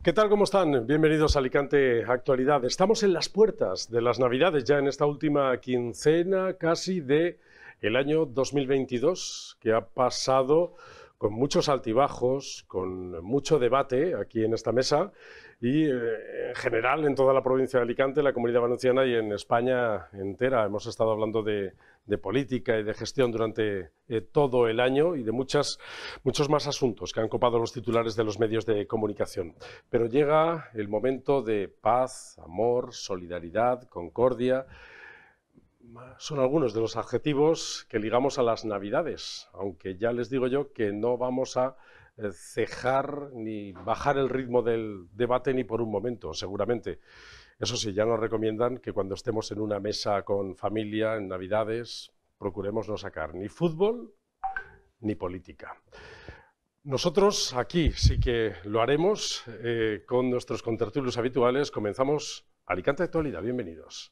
¿Qué tal? ¿Cómo están? Bienvenidos a Alicante Actualidad. Estamos en las puertas de las Navidades, ya en esta última quincena casi de el año 2022, que ha pasado con muchos altibajos, con mucho debate aquí en esta mesa y en general en toda la provincia de Alicante, la Comunidad Valenciana y en España entera. Hemos estado hablando de política y de gestión durante todo el año y de muchos más asuntos que han copado los titulares de los medios de comunicación. Pero llega el momento de paz, amor, solidaridad, concordia. Son algunos de los adjetivos que ligamos a las Navidades, aunque ya les digo yo que no vamos a cejar ni bajar el ritmo del debate ni por un momento, seguramente. Eso sí, ya nos recomiendan que cuando estemos en una mesa con familia en Navidades procuremos no sacar ni fútbol ni política. Nosotros aquí sí que lo haremos con nuestros contertulios habituales. Comenzamos Alicante Actualidad. Bienvenidos.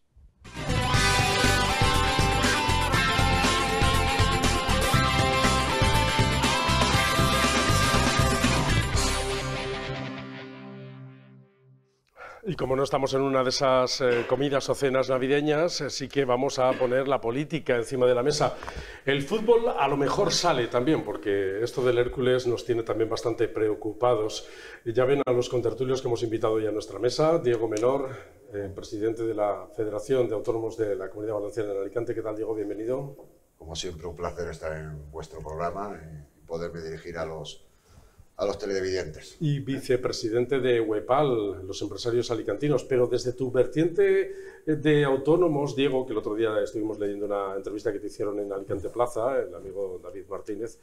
Y como no estamos en una de esas comidas o cenas navideñas, sí que vamos a poner la política encima de la mesa. El fútbol a lo mejor sale también, porque esto del Hércules nos tiene también bastante preocupados. Ya ven a los contertulios que hemos invitado ya a nuestra mesa. Diego Menor, presidente de la Federación de Autónomos de la Comunidad Valenciana en Alicante. ¿Qué tal, Diego? Bienvenido. Como siempre, un placer estar en vuestro programa y poderme dirigir a los televidentes. Y vicepresidente de WEPAL, los empresarios alicantinos. Pero desde tu vertiente de autónomos, Diego, que el otro día estuvimos leyendo una entrevista que te hicieron en Alicante Plaza, el amigo David Martínez,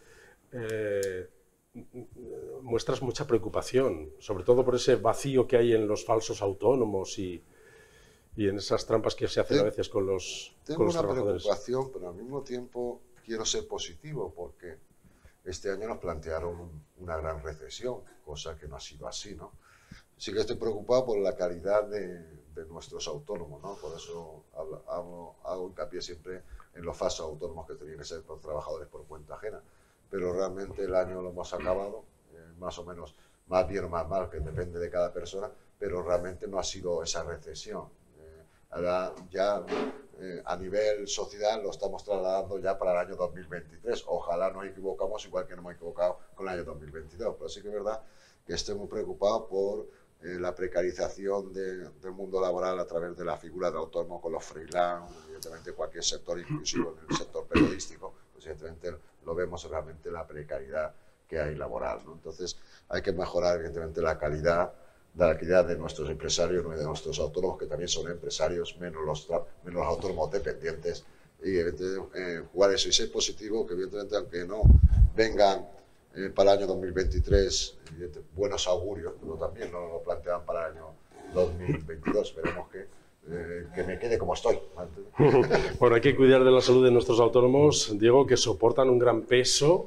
muestras mucha preocupación, sobre todo por ese vacío que hay en los falsos autónomos y en esas trampas que se hacen a veces con los trabajadores. Tengo una preocupación, pero al mismo tiempo quiero ser positivo porque este año nos plantearon una gran recesión, cosa que no ha sido así, ¿no? Sí que estoy preocupado por la calidad de nuestros autónomos, ¿no? Por eso hago hincapié siempre en los falsos autónomos que tenían que ser por trabajadores por cuenta ajena. Pero realmente el año lo hemos acabado, más o menos, más bien o más mal, que depende de cada persona, pero realmente no ha sido esa recesión. Ahora ya a nivel sociedad lo estamos trasladando ya para el año 2023. Ojalá nos equivocamos igual que nos hemos equivocado con el año 2022. Pero sí que es verdad que estoy muy preocupado por la precarización del mundo laboral a través de la figura de autónomo con los freelance, evidentemente cualquier sector, inclusive en el sector periodístico, pues evidentemente lo vemos realmente la precariedad que hay laboral, ¿no? Entonces hay que mejorar evidentemente la calidad de nuestros empresarios y de nuestros autónomos, que también son empresarios, menos los autónomos dependientes, y jugar eso y ser positivo, que evidentemente aunque no vengan para el año 2023 buenos augurios, pero también no lo plantean para el año 2022, esperemos que me quede como estoy. Bueno, hay que cuidar de la salud de nuestros autónomos, Diego, que soportan un gran peso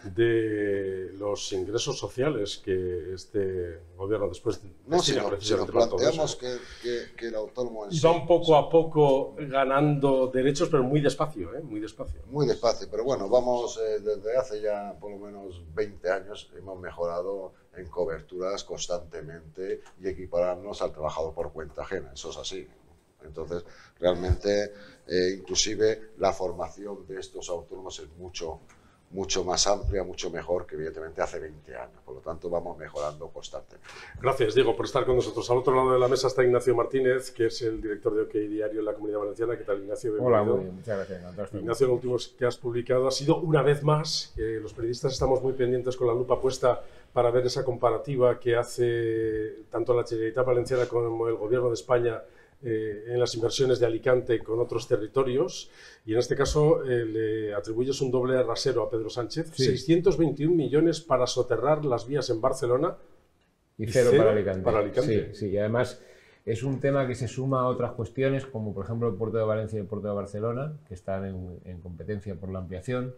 de los ingresos sociales que este gobierno después si nos planteamos que el autónomo en sí va poco a poco ganando derechos, pero muy despacio, muy despacio. Muy despacio, pero bueno, vamos, desde hace ya por lo menos 20 años hemos mejorado en coberturas constantemente y equipararnos al trabajador por cuenta ajena, eso es así. Entonces, realmente, inclusive la formación de estos autónomos es mucho más amplia, mucho mejor que evidentemente hace 20 años. Por lo tanto, vamos mejorando constantemente. Gracias, Diego, por estar con nosotros. Al otro lado de la mesa está Ignacio Martínez, que es el director de OK Diario en la Comunidad Valenciana. ¿Qué tal, Ignacio? Bienvenido. Hola, muy bien, muchas gracias. Ignacio, lo último que has publicado ha sido una vez más, que los periodistas estamos muy pendientes con la lupa puesta para ver esa comparativa que hace tanto la Generalitat Valenciana como el Gobierno de España en las inversiones de Alicante con otros territorios, y en este caso le atribuyes un doble rasero a Pedro Sánchez, sí. 621 millones para soterrar las vías en Barcelona y cero para Alicante. Sí, y además es un tema que se suma a otras cuestiones, como por ejemplo el puerto de Valencia y el puerto de Barcelona, que están en competencia por la ampliación,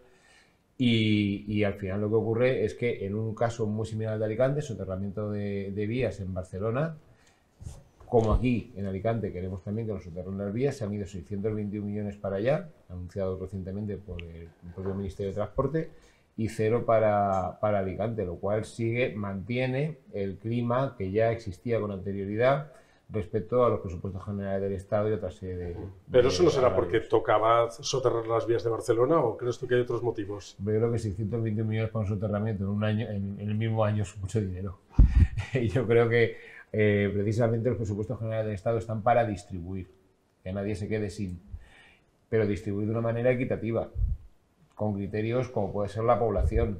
y al final lo que ocurre es que en un caso muy similar al de Alicante, soterramiento de vías en Barcelona, como aquí en Alicante queremos también que nos soterren las vías, se han ido 621 millones para allá, anunciado recientemente por el propio Ministerio de Transporte, y 0 para Alicante, lo cual mantiene el clima que ya existía con anterioridad respecto a los presupuestos generales del Estado y otra serie de... ¿Pero eso no será porque tocaba soterrar las vías de Barcelona o crees tú que hay otros motivos? Yo creo que 620 millones para un soterramiento en un año, en el mismo año, es mucho dinero. Y yo creo que precisamente los presupuestos generales del Estado están para distribuir, que nadie se quede sin, pero distribuir de una manera equitativa, con criterios como puede ser la población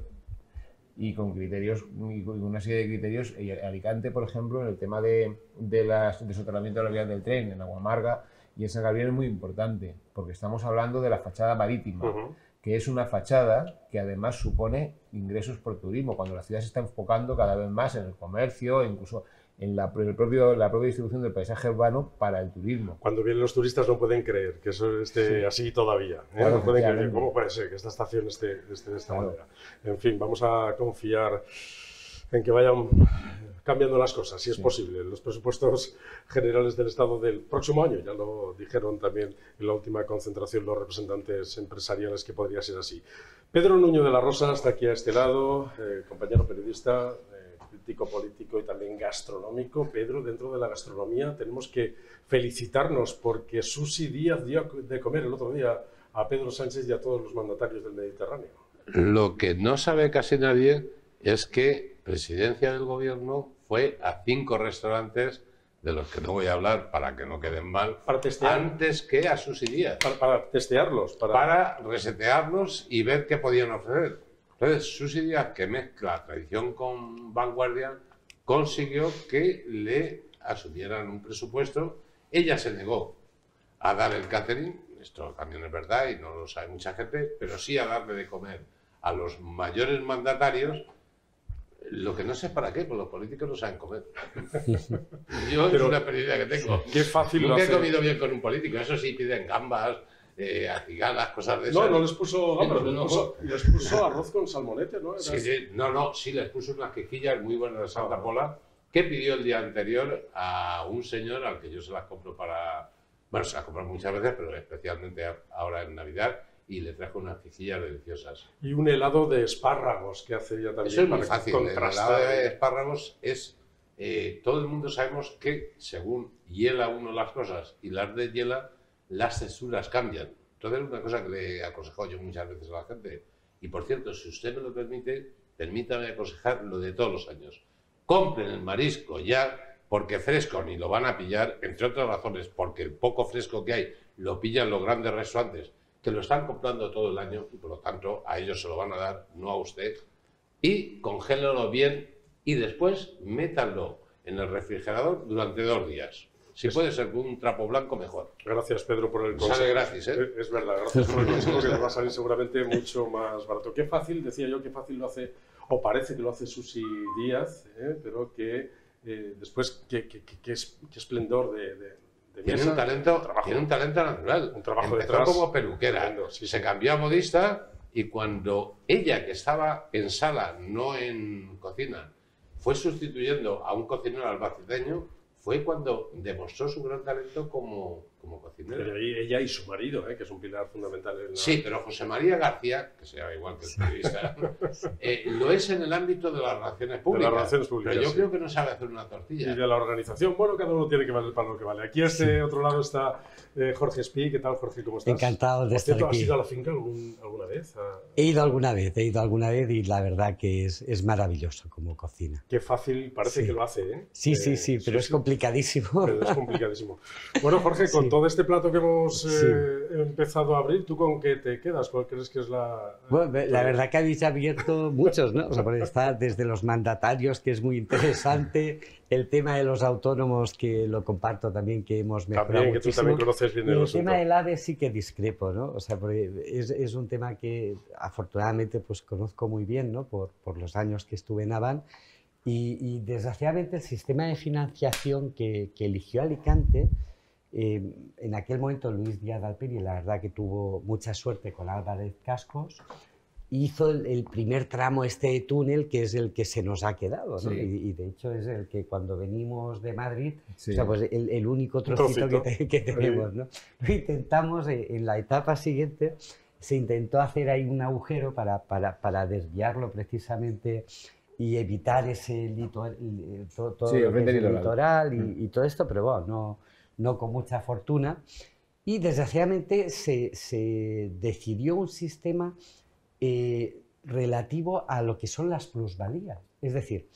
y con criterios, y con una serie de criterios. Alicante, por ejemplo, en el tema de soterramiento de la vía del tren, en Aguamarga y en San Gabriel es muy importante, porque estamos hablando de la fachada marítima, que es una fachada que además supone ingresos por turismo, cuando la ciudad se está enfocando cada vez más en el comercio, incluso en la propia distribución del paisaje urbano para el turismo. Cuando vienen los turistas no pueden creer que eso esté así todavía. Claro, no pueden creer. ¿Cómo puede ser que esta estación esté de esta manera? En fin, vamos a confiar en que vayan cambiando las cosas, si es posible. Los presupuestos generales del Estado del próximo año, ya lo dijeron también en la última concentración los representantes empresariales, que podría ser así. Pedro Nuño de la Rosa está aquí a este lado, compañero periodista, crítico político y también gastronómico. Pedro, dentro de la gastronomía tenemos que felicitarnos porque Susi Díaz dio de comer el otro día a Pedro Sánchez y a todos los mandatarios del Mediterráneo. Lo que no sabe casi nadie es que Presidencia del Gobierno fue a 5 restaurantes, de los que no voy a hablar para que no queden mal, para testear, antes que a Susi Díaz. Para testearlos. Para resetearlos y ver qué podían ofrecer. Entonces, Susi Díaz, que mezcla tradición con vanguardia, consiguió que le asumieran un presupuesto. Ella se negó a dar el catering, esto también es verdad y no lo sabe mucha gente, pero sí a darle de comer a los mayores mandatarios, lo que no sé para qué, porque los políticos no saben comer. Yo es una experiencia que tengo. Qué fácil Nunca lo he hace. comido bien con un político, eso sí, piden gambas, acigalas, cosas de esas. No les puso gambas, les puso arroz con salmonete, ¿no? Sí, les puso unas quejillas muy buenas de Santa Pola, que pidió el día anterior a un señor al que yo se las compro para... Bueno, se las compro muchas veces, pero especialmente ahora en Navidad, y le trajo unas quejillas deliciosas. Y un helado de espárragos que hace ella también. Eso es muy para fácil, contrastar. el helado de espárragos es... todo el mundo sabemos que según hiela uno las cosas y las deshiela, las texturas cambian. Entonces es una cosa que le aconsejo yo muchas veces a la gente. Y por cierto, si usted me lo permite, permítame aconsejar lo de todos los años. Compren el marisco ya, porque fresco ni lo van a pillar, entre otras razones, porque el poco fresco que hay lo pillan los grandes restaurantes, que lo están comprando todo el año y por lo tanto a ellos se lo van a dar, no a usted. Y congélenlo bien y después métanlo en el refrigerador durante 2 días. Si puede ser con un trapo blanco, mejor. Gracias, Pedro, por el consejo. Sale gratis, ¿eh? Es verdad, gracias por el consejo, que nos va a salir seguramente mucho más barato. Qué fácil, decía yo, qué fácil lo hace, o parece que lo hace Susi Díaz, pero que después, qué esplendor de Tiene mesa, un talento natural. Un trabajo Empezó detrás. como peluquera, Tremendo, sí, se sí. cambió a modista y cuando ella, que estaba en sala, no en cocina, fue sustituyendo a un cocinero albaceteño, fue cuando demostró su gran talento como cocinera. Ella y su marido, que es un pilar fundamental en la... Sí, pero José María García, que se llama igual que el periodista, lo es en el ámbito de las relaciones públicas. De las relaciones públicas, pero yo sí. creo que no sabe hacer una tortilla. Y de la organización. Bueno, cada uno tiene que valer para lo que vale. Aquí a este otro lado está Jorge Espí. ¿Qué tal, Jorge? ¿Cómo estás? Encantado de Por estar cierto, aquí. ¿has ido a la finca alguna vez? He ido alguna vez y la verdad que es maravilloso como cocina. Qué fácil parece Sí. que lo hace, ¿eh? Sí, pero es complicadísimo. Pero es complicadísimo. Bueno, Jorge, con Sí. todo este plato que hemos Sí. empezado a abrir, ¿tú con qué te quedas? ¿Cuál crees que es la...? Bueno, la verdad que habéis abierto muchos, ¿no? O sea, porque está desde los mandatarios, que es muy interesante, el tema de los autónomos, que lo comparto también, que hemos mejorado También, que tú muchísimo. también conoces bien Y el el asunto. tema del AVE sí que discrepo, ¿no? O sea, porque es un tema que afortunadamente pues conozco muy bien, ¿no? Por los años que estuve en Avan. Y desgraciadamente el sistema de financiación que eligió Alicante, en aquel momento Luis Díaz Alperi, la verdad que tuvo mucha suerte con Álvarez Cascos, hizo el primer tramo de túnel, que es el que se nos ha quedado, ¿no? Sí. Y de hecho es el que cuando venimos de Madrid, Sí. o sea, pues el único trocito trocito. que tenemos, ¿no? Lo intentamos en la etapa siguiente, se intentó hacer ahí un agujero para desviarlo precisamente y evitar ese todo Sí, lo que es el litoral. litoral y todo esto, pero bueno, no con mucha fortuna. Y desgraciadamente se decidió un sistema relativo a lo que son las plusvalías. Es decir,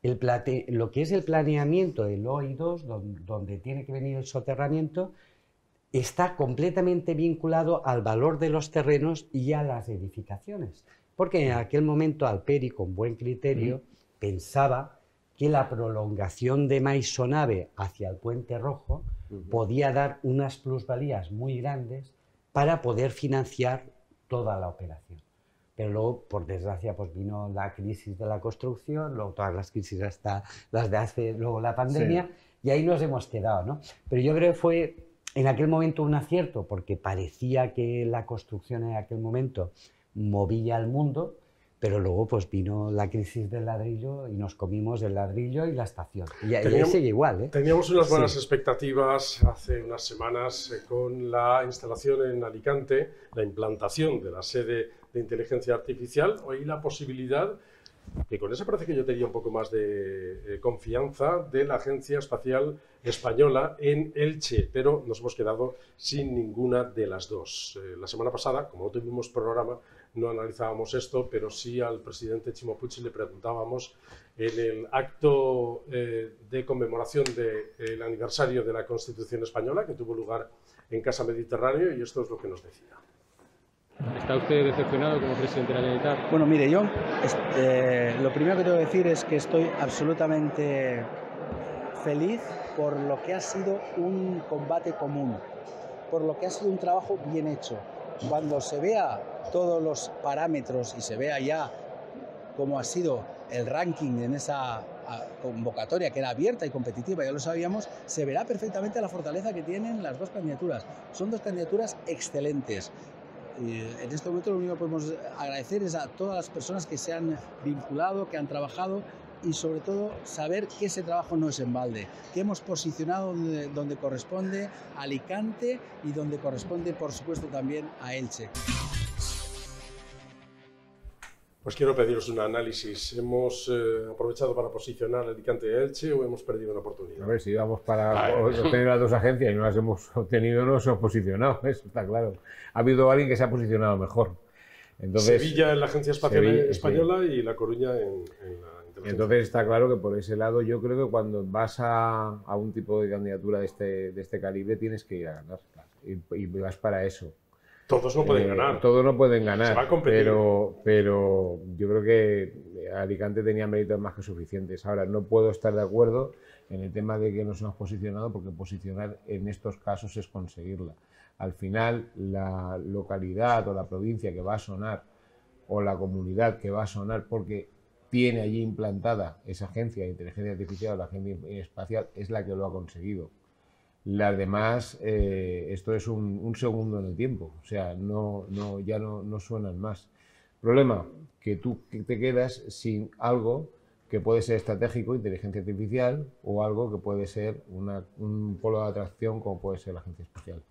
lo que es el planeamiento del OI2, donde tiene que venir el soterramiento, está completamente vinculado al valor de los terrenos y a las edificaciones. Porque en aquel momento Alperi, con buen criterio, pensaba que la prolongación de Maisonave hacia el Puente Rojo podía dar unas plusvalías muy grandes para poder financiar toda la operación. Pero luego, por desgracia, pues vino la crisis de la construcción, luego todas las crisis hasta las de hace, luego la pandemia, y ahí nos hemos quedado, ¿no? Pero yo creo que fue en aquel momento un acierto, porque parecía que la construcción en aquel momento movía al mundo, pero luego pues vino la crisis del ladrillo y nos comimos el ladrillo y la estación. Y ahí sigue igual, ¿eh? Teníamos unas buenas expectativas hace unas semanas con la instalación en Alicante, la implantación de la sede de inteligencia artificial. Hoy la posibilidad, que con eso parece que yo tenía un poco más de confianza, de la Agencia Espacial Española en Elche, pero nos hemos quedado sin ninguna de las dos. La semana pasada, como no tuvimos programa, no analizábamos esto, pero sí al presidente Chimo Puig le preguntábamos en el acto de conmemoración del aniversario de la Constitución Española, que tuvo lugar en Casa Mediterráneo, y esto es lo que nos decía. ¿Está usted decepcionado como presidente de la Generalitat? Bueno, mire, yo lo primero que tengo que decir es que estoy absolutamente feliz por lo que ha sido un combate común, por lo que ha sido un trabajo bien hecho. Cuando se vea todos los parámetros y se vea ya cómo ha sido el ranking en esa convocatoria, que era abierta y competitiva, ya lo sabíamos, se verá perfectamente la fortaleza que tienen las dos candidaturas. Son dos candidaturas excelentes. Y en este momento lo único que podemos agradecer es a todas las personas que se han vinculado, que han trabajado, y sobre todo saber que ese trabajo no es en balde, que hemos posicionado donde corresponde a Alicante y donde corresponde, por supuesto, también a Elche. Pues quiero pediros un análisis. ¿Hemos aprovechado para posicionar Alicante y Elche o hemos perdido una oportunidad? A ver, si íbamos para obtener las dos agencias y no las hemos obtenido, no nos hemos posicionado, eso está claro. Ha habido alguien que se ha posicionado mejor. Entonces, Sevilla en la Agencia Espacial Española y La Coruña en la inteligencia. Entonces está claro que por ese lado yo creo que cuando vas a un tipo de candidatura de este calibre tienes que ir a ganar y vas para eso. Todos no pueden ganar. Todos no pueden ganar, Se va a competir. pero yo creo que Alicante tenía méritos más que suficientes. Ahora, no puedo estar de acuerdo en el tema de que nos hemos posicionado, porque posicionar en estos casos es conseguirla. Al final, la localidad o la provincia que va a sonar, o la comunidad que va a sonar porque tiene allí implantada esa agencia de inteligencia artificial o la agencia espacial, es la que lo ha conseguido. Las demás, esto es un segundo en el tiempo, o sea, ya no suenan más. Problema, que tú te quedas sin algo que puede ser estratégico, inteligencia artificial, o algo que puede ser un polo de atracción como puede ser la agencia espacial.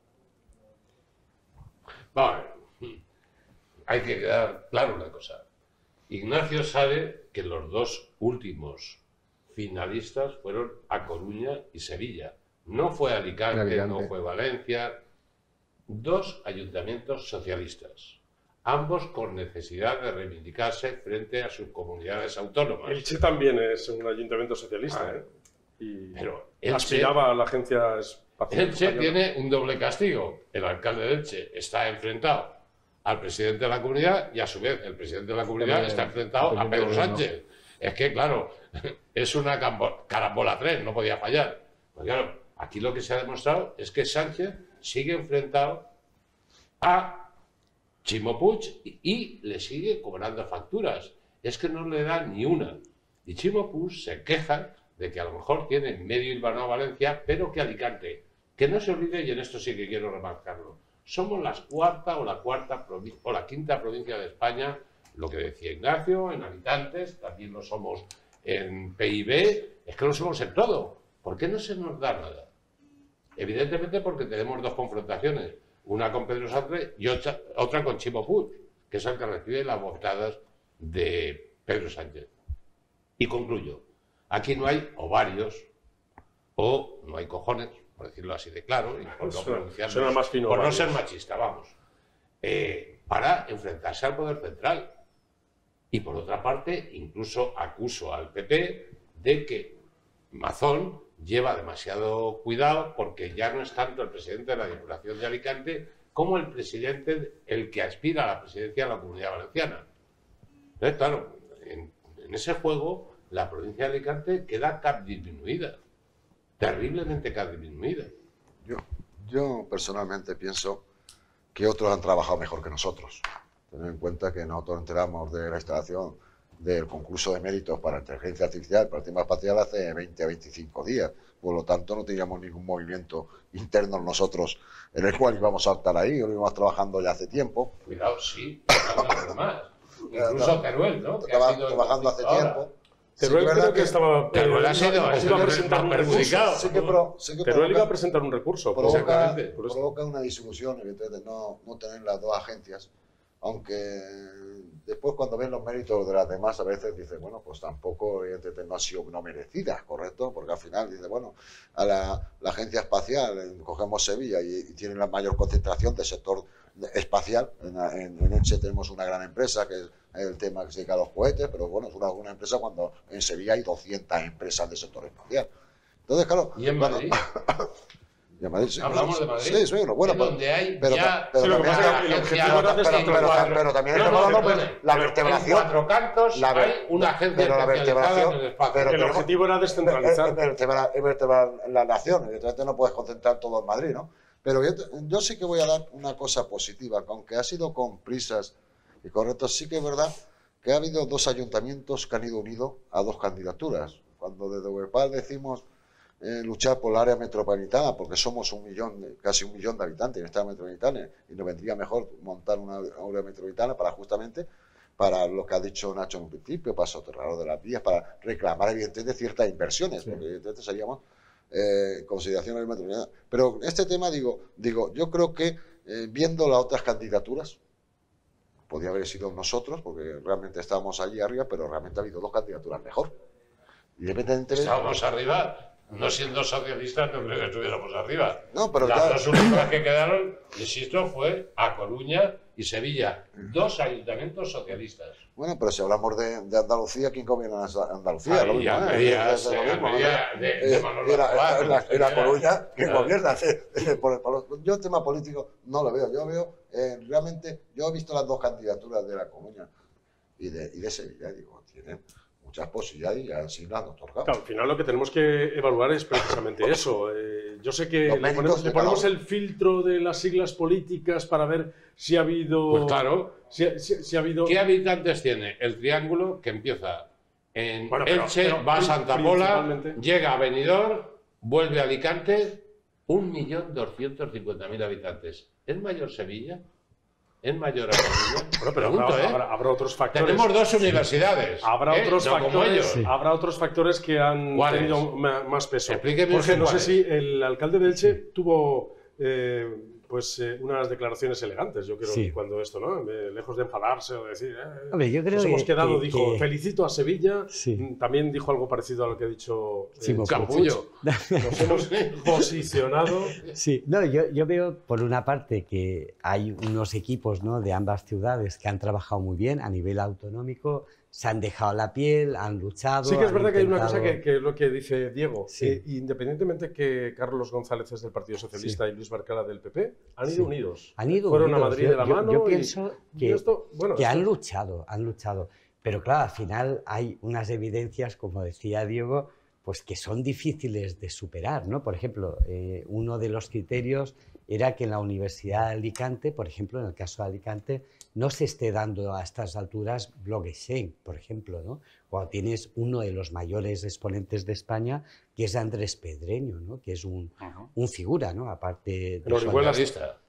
Vale, hay que quedar claro una cosa. Ignacio sabe que los dos últimos finalistas fueron A Coruña y Sevilla. No fue Alicante, no fue Valencia. Dos ayuntamientos socialistas, ambos con necesidad de reivindicarse frente a sus comunidades autónomas. Elche también es un ayuntamiento socialista, y pero aspiraba a la agencia espacial. Elche tiene un doble castigo. El alcalde de Elche está enfrentado al presidente de la comunidad y a su vez el presidente de la comunidad está enfrentado a Pedro Sánchez. Es que, claro, es una carambola 3, no podía fallar. Pues claro, aquí lo que se ha demostrado es que Sánchez sigue enfrentado a Chimo Puig y le sigue cobrando facturas. Es que no le da ni una. Y Chimo Puig se queja de que a lo mejor tiene medio hilvanado Valencia, pero que Alicante. Que no se olvide, y en esto sí que quiero remarcarlo, somos la quinta provincia de España, lo que decía Ignacio, en habitantes, también lo somos en PIB, es que lo somos en todo. ¿Por qué no se nos da nada? Evidentemente porque tenemos dos confrontaciones. Una con Pedro Sánchez y otra con Chimo Puig, que es el que recibe las bofetadas de Pedro Sánchez. Y concluyo, aquí no hay ovarios o no hay cojones, por decirlo así de claro, y por no pronunciarnos, más fino, por no ser machista, vamos, para enfrentarse al poder central. Y por otra parte, incluso acuso al PP de que Mazón lleva demasiado cuidado porque ya no es tanto el presidente de la Diputación de Alicante como el presidente, el que aspira a la presidencia de la Comunidad Valenciana. Entonces, claro, en ese juego la provincia de Alicante queda disminuida, terriblemente disminuida. Yo personalmente pienso que otros han trabajado mejor que nosotros. Tener en cuenta que nosotros enteramos de la instalación del concurso de méritos para inteligencia artificial, para el tema espacial, hace 20 a 25 días. Por lo tanto, no teníamos ningún movimiento interno nosotros en el cual íbamos a optar ahí, lo íbamos trabajando ya hace tiempo. Cuidado, sí, más. Incluso Teruel, ¿no? Estaba trabajando hace tiempo. Teruel creo que estaba... Teruel ha sido iba a presentar un perjudicado. Teruel iba a presentar un recurso. Provoca una discusión, evidentemente, no tener las dos agencias. Aunque después cuando ven los méritos de las demás a veces dice, bueno, pues tampoco no ha sido no merecida, ¿correcto? Porque al final dice, bueno, a la agencia espacial, cogemos Sevilla y tiene la mayor concentración del sector espacial. En Elche tenemos una gran empresa que es el tema que se dedica a los cohetes, pero bueno, es una empresa cuando en Sevilla hay 200 empresas del sector espacial. Entonces, claro... ¿Y en Madrid? Sí, hablamos de Madrid, sí, bueno, donde hay pero también estamos hablando de la vertebración. En Cuatro Cantos hay una agencia especializada en el espacio. El objetivo era descentralizar. Vertebrar la nación, evidentemente no puedes concentrar todo en Madrid, ¿no? Pero yo sí que voy a dar una cosa positiva, que aunque ha sido con prisas y correcto, sí que es verdad que ha habido dos ayuntamientos que han ido unidos a dos candidaturas. Cuando desde Huelpal decimos luchar por la área metropolitana, porque somos casi un millón de habitantes en esta área metropolitana, y nos vendría mejor montar una área metropolitana para lo que ha dicho Nacho en un principio, para soterrar de las vías, para reclamar evidentemente ciertas inversiones, porque evidentemente seríamos consideración de la metropolitana. Pero en este tema digo, yo creo que viendo las otras candidaturas, podría haber sido nosotros, porque realmente estábamos allí arriba, pero realmente ha habido dos candidaturas mejor. Independientemente... Estábamos arriba. No siendo socialistas, no creo que estuviéramos arriba. No, pero las dos únicas que quedaron, insisto, fue A Coruña y Sevilla. Dos ayuntamientos socialistas. Bueno, pero si hablamos de Andalucía, ¿quién gobierna Andalucía? Ahí, Era Coruña quien gobierna. Yo el tema político no lo veo. Yo veo, realmente, yo he visto las dos candidaturas de La Coruña y de Sevilla, digo, tienen muchas posibilidades y así las han otorgado. Claro, al final lo que tenemos que evaluar es precisamente eso. Yo sé que le ponemos el filtro de las siglas políticas para ver si ha habido... Pues claro. Si ha habido... ¿Qué habitantes tiene el triángulo que empieza en Elche, va a Santa Pola, llega a Benidorm, vuelve a Alicante? 1.250.000 habitantes. ¿Es mayor Sevilla? ¿Es mayor a Coruña? Bueno, pero habrá otros factores. Tenemos dos universidades. Habrá otros factores que han tenido más peso. Explíqueme. Jorge, no sé si el alcalde de Elche tuvo unas declaraciones elegantes, yo creo, cuando esto, ¿no? Lejos de enfadarse o decir, Hombre, yo creo nos hemos quedado, dijo, felicito a Sevilla. Sí. También dijo algo parecido a lo que ha dicho Capullo. Nos hemos posicionado. Sí, no, yo veo por una parte que hay unos equipos, ¿no?, de ambas ciudades que han trabajado muy bien a nivel autonómico, se han dejado la piel, han luchado. Sí que es verdad que hay una cosa que es lo que dice Diego. Sí. Independientemente que Carlos González es del Partido Socialista y Luis Barcala del PP, han ido unidos. Fueron a Madrid de la mano. Yo pienso que han luchado. Pero claro, al final hay unas evidencias, como decía Diego, pues que son difíciles de superar, ¿no? Por ejemplo, uno de los criterios era que en la Universidad de Alicante, por ejemplo, en el caso de Alicante, no se esté dando a estas alturas blockchain, por ejemplo, ¿no? Cuando tienes uno de los mayores exponentes de España, que es Andrés Pedreño, ¿no?, que es un figura, ¿no?, aparte de Orihuela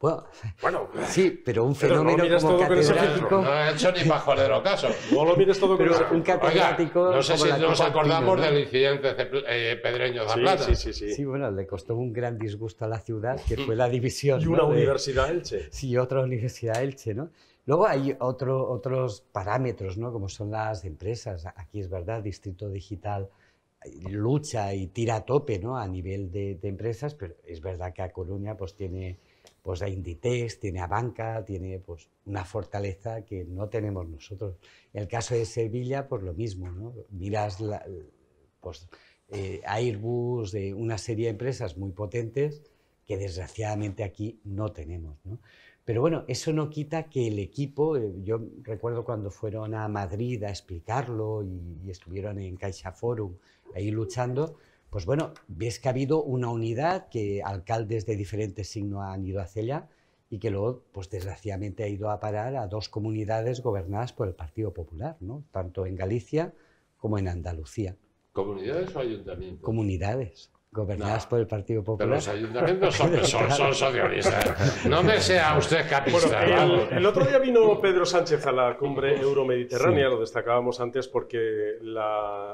Bueno, sí, pero un Pero no fenómeno miras como todo con ese catedrático... No ha hecho ni pajolero caso. No lo mires todo con Pero ese un filtro. catedrático... Oiga, no sé como si la nos Copa acordamos Pino, ¿no? del incidente Pedreño Zaplana. Sí. Sí, bueno, le costó un gran disgusto a la ciudad, que fue la división. Y ¿no? una universidad Elche. Sí, otra universidad Elche, ¿no? Luego hay otros parámetros, ¿no? Como son las empresas. Aquí es verdad, Distrito Digital lucha y tira a tope, ¿no? A nivel de empresas, pero es verdad que A Coruña pues tiene pues a Inditex, tiene a Banca, tiene pues una fortaleza que no tenemos nosotros. En el caso de Sevilla, pues lo mismo, ¿no? Miras pues, Airbus, una serie de empresas muy potentes que desgraciadamente aquí no tenemos, ¿no? Pero bueno, eso no quita que el equipo, yo recuerdo cuando fueron a Madrid a explicarlo y estuvieron en Caixa Forum ahí luchando, pues bueno, ves que ha habido una unidad, que alcaldes de diferentes signos han ido hacia allá y que luego, pues desgraciadamente ha ido a parar a 2 comunidades gobernadas por el Partido Popular, ¿no? Tanto en Galicia como en Andalucía. ¿Comunidades o ayuntamientos? Comunidades gobernadas por el Partido Pero Popular. los ayuntamientos son socialistas. No me sea usted capista. Bueno, el otro día vino Pedro Sánchez a la cumbre euromediterránea, lo destacábamos antes porque la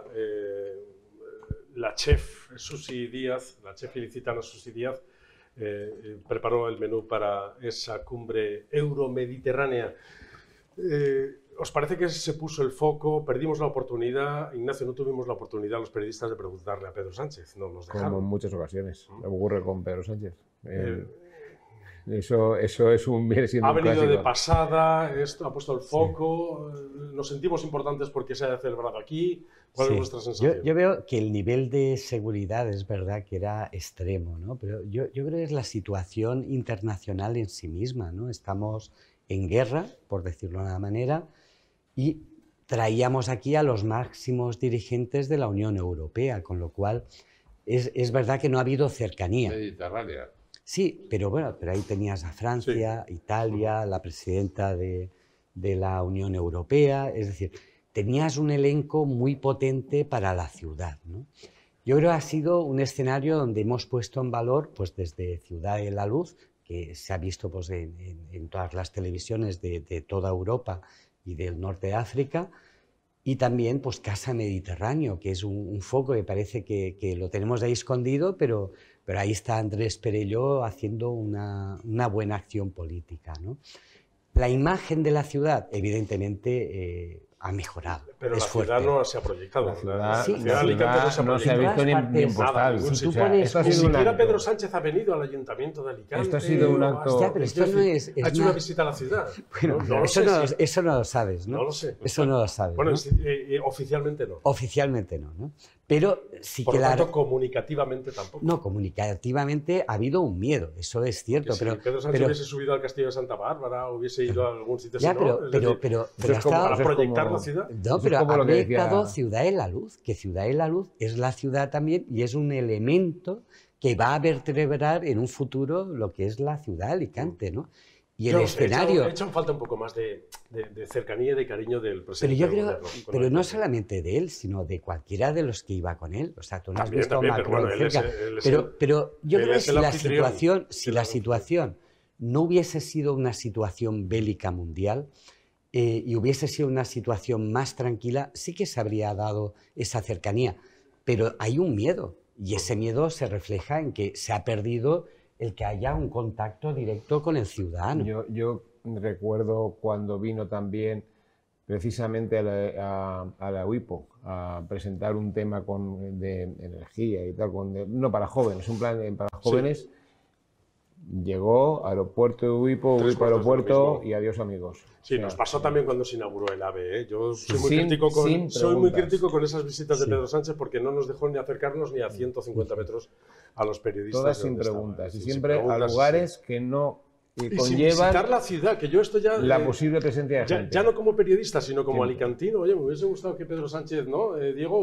chef Susi Díaz, la chef ilicitana Susi Díaz, preparó el menú para esa cumbre euromediterránea. ¿Os parece que se puso el foco? Perdimos la oportunidad, Ignacio, no tuvimos la oportunidad los periodistas de preguntarle a Pedro Sánchez, no nos dejaron. Como en muchas ocasiones ocurre con Pedro Sánchez. Eso es viene siendo ha un venido clásico. de pasada, esto ha puesto el foco, nos sentimos importantes porque se haya celebrado aquí. ¿Cuál es vuestra sensación? Yo veo que el nivel de seguridad es verdad que era extremo, ¿no? Pero yo creo que es la situación internacional en sí misma, ¿no? Estamos en guerra, por decirlo de una manera, y traíamos aquí a los máximos dirigentes de la Unión Europea, con lo cual es verdad que no ha habido cercanía. Mediterránea. Sí, pero bueno, pero ahí tenías a Francia, Italia, la presidenta de la Unión Europea, es decir, tenías un elenco muy potente para la ciudad, ¿no? Yo creo que ha sido un escenario donde hemos puesto en valor, pues desde Ciudad de la Luz, que se ha visto pues, en todas las televisiones de toda Europa y del norte de África, y también pues Casa Mediterráneo, que es un foco que parece que lo tenemos ahí escondido, pero ahí está Andrés Perelló haciendo una buena acción política, ¿no? La imagen de la ciudad, evidentemente, ha mejorado. Pero es la fuerte. ciudad no se ha proyectado. La ciudad, Sí, la ciudad de Alicante no se ha visto ni en postal. Si tú O sea, pones- esto ha Ni sido un siquiera acto. Pedro Sánchez ha venido al ayuntamiento de Alicante. Esto ha sido un acto- Hostia, pero esto no es Ha hecho una- una visita a la ciudad. Bueno, no lo eso, sé, sí. eso no lo sabes, ¿no? No lo sé. Eso no lo sabes, Bueno, ¿no? oficialmente no. Oficialmente no, ¿no? Pero sí Por que lo tanto, comunicativamente tampoco. No, comunicativamente ha habido un miedo, eso es cierto, Que si pero... Pedro Sánchez hubiese subido al castillo de Santa Bárbara, hubiese ido a algún sitio Ya, así, pero, ¿no? Es pero, decir, pero, eso pero es ha como- estado- para eso es proyectar como- la ciudad. No, Eso es pero como ha lo que decía- proyectado Ciudad de la Luz, que Ciudad de la Luz es la ciudad también y es un elemento que va a vertebrar en un futuro lo que es la ciudad de Alicante, ¿no? Y el Yo escenario... He hecho falta un poco más de cercanía y de cariño del Pero presidente. yo del creo, gobierno con pero el no presidente. solamente de él, sino de cualquiera de los que iba con él. O sea, tú no has También, visto también, a pero Macron bueno, él es- cerca. él es Pero yo él creo que es si el la anfitrión. situación, si El la anfitrión. situación no hubiese sido una situación bélica mundial y hubiese sido una situación más tranquila, sí que se habría dado esa cercanía. Pero hay un miedo y ese miedo se refleja en que se ha perdido el que haya un contacto directo con el ciudadano. Yo recuerdo cuando vino también precisamente a la UIPO a presentar un tema de energía y tal, no para jóvenes, un plan para jóvenes. Llegó aeropuerto de UIPO, Tres UIPO cuartos de lo aeropuerto mismo. y adiós amigos. Sí, O sea, nos pasó también cuando se inauguró el AVE. ¿eh? Yo soy muy, Sin crítico con, preguntas. con esas visitas de Sí. Pedro Sánchez porque no nos dejó ni acercarnos ni a 150 metros a los periodistas. todas de sin donde estaba. preguntas y Sí, sin siempre preguntas, a lugares que no y sin conllevan visitar la ciudad, que yo esto ya... la posible presencia de gente. ya no como periodista, sino como Sí. alicantino. Oye, me hubiese gustado que Pedro Sánchez, ¿no? Diego,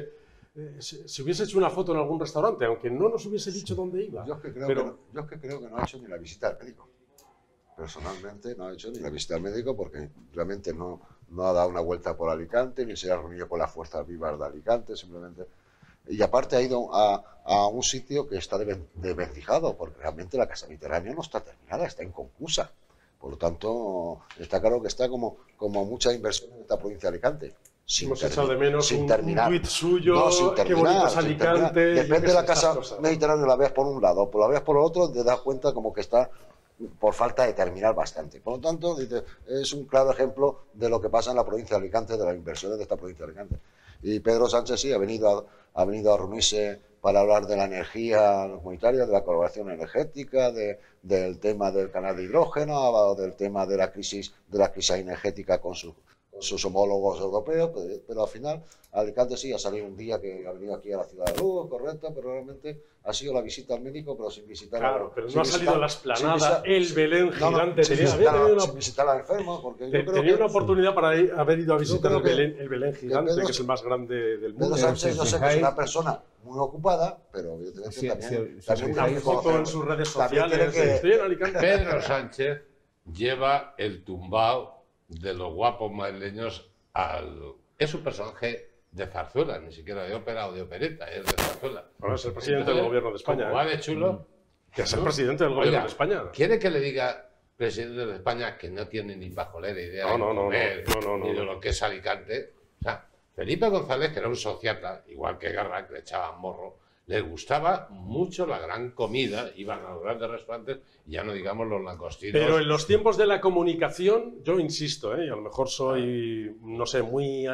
se hubiese hecho una foto en algún restaurante, aunque no nos hubiese dicho dónde iba. Yo es que creo, Pero- que no ha hecho ni la visita al médico. Personalmente no ha hecho ni la visita al médico porque realmente no ha dado una vuelta por Alicante, ni se ha reunido con las fuerzas vivas de Alicante, simplemente Y aparte ha ido a un sitio que está desvencijado, porque realmente la Casa Mediterránea no está terminada, está inconclusa. Por lo tanto, está claro que está como muchas inversiones en esta provincia de Alicante. Hemos echado de menos sin un terminar. tuit suyo, No, sin qué bonito es sin terminar. Alicante. Depende de la Casa Mediterránea, la veas por un lado o la veas por el otro, te das cuenta como que está por falta de terminar bastante. Por lo tanto, es un claro ejemplo de lo que pasa en la provincia de Alicante, de las inversiones de esta provincia de Alicante. Y Pedro Sánchez sí ha venido a reunirse para hablar de la energía comunitaria, de la colaboración energética, del tema del canal de hidrógeno, ha hablado del tema de la crisis energética con sus homólogos europeos, pero al final Alicante sí ha salido un día que ha venido aquí a la Ciudad de Lugo, correcto, pero realmente ha sido la visita al médico, pero sin visitar pero no ha salido a la esplanada, el Belén gigante, sin visitar al enfermo, porque yo creo tenía una oportunidad para haber ido a visitar el Belén gigante, que es el más grande del mundo. Pedro Sánchez, yo sé que es una persona muy ocupada, pero evidentemente también una foto en sus redes sociales. Estoy en Alicante. Pedro Sánchez lleva el tumbao de los guapos madrileños es un personaje de zarzuela, ni siquiera de ópera o de opereta, es de zarzuela. Ahora es el presidente del gobierno de España. Como va de chulo. Que es el presidente del gobierno de España. ¿Quiere que le diga presidente de España que no tiene ni pajolera idea de comer, ni de lo que es Alicante? O sea, Felipe González, que era un sociata, igual que Garra, que le echaban morro, les gustaba mucho la gran comida, iban a los grandes restaurantes, y ya no digamos los langostinos. Pero en los tiempos de la comunicación, yo insisto, y a lo mejor soy, no sé, muy...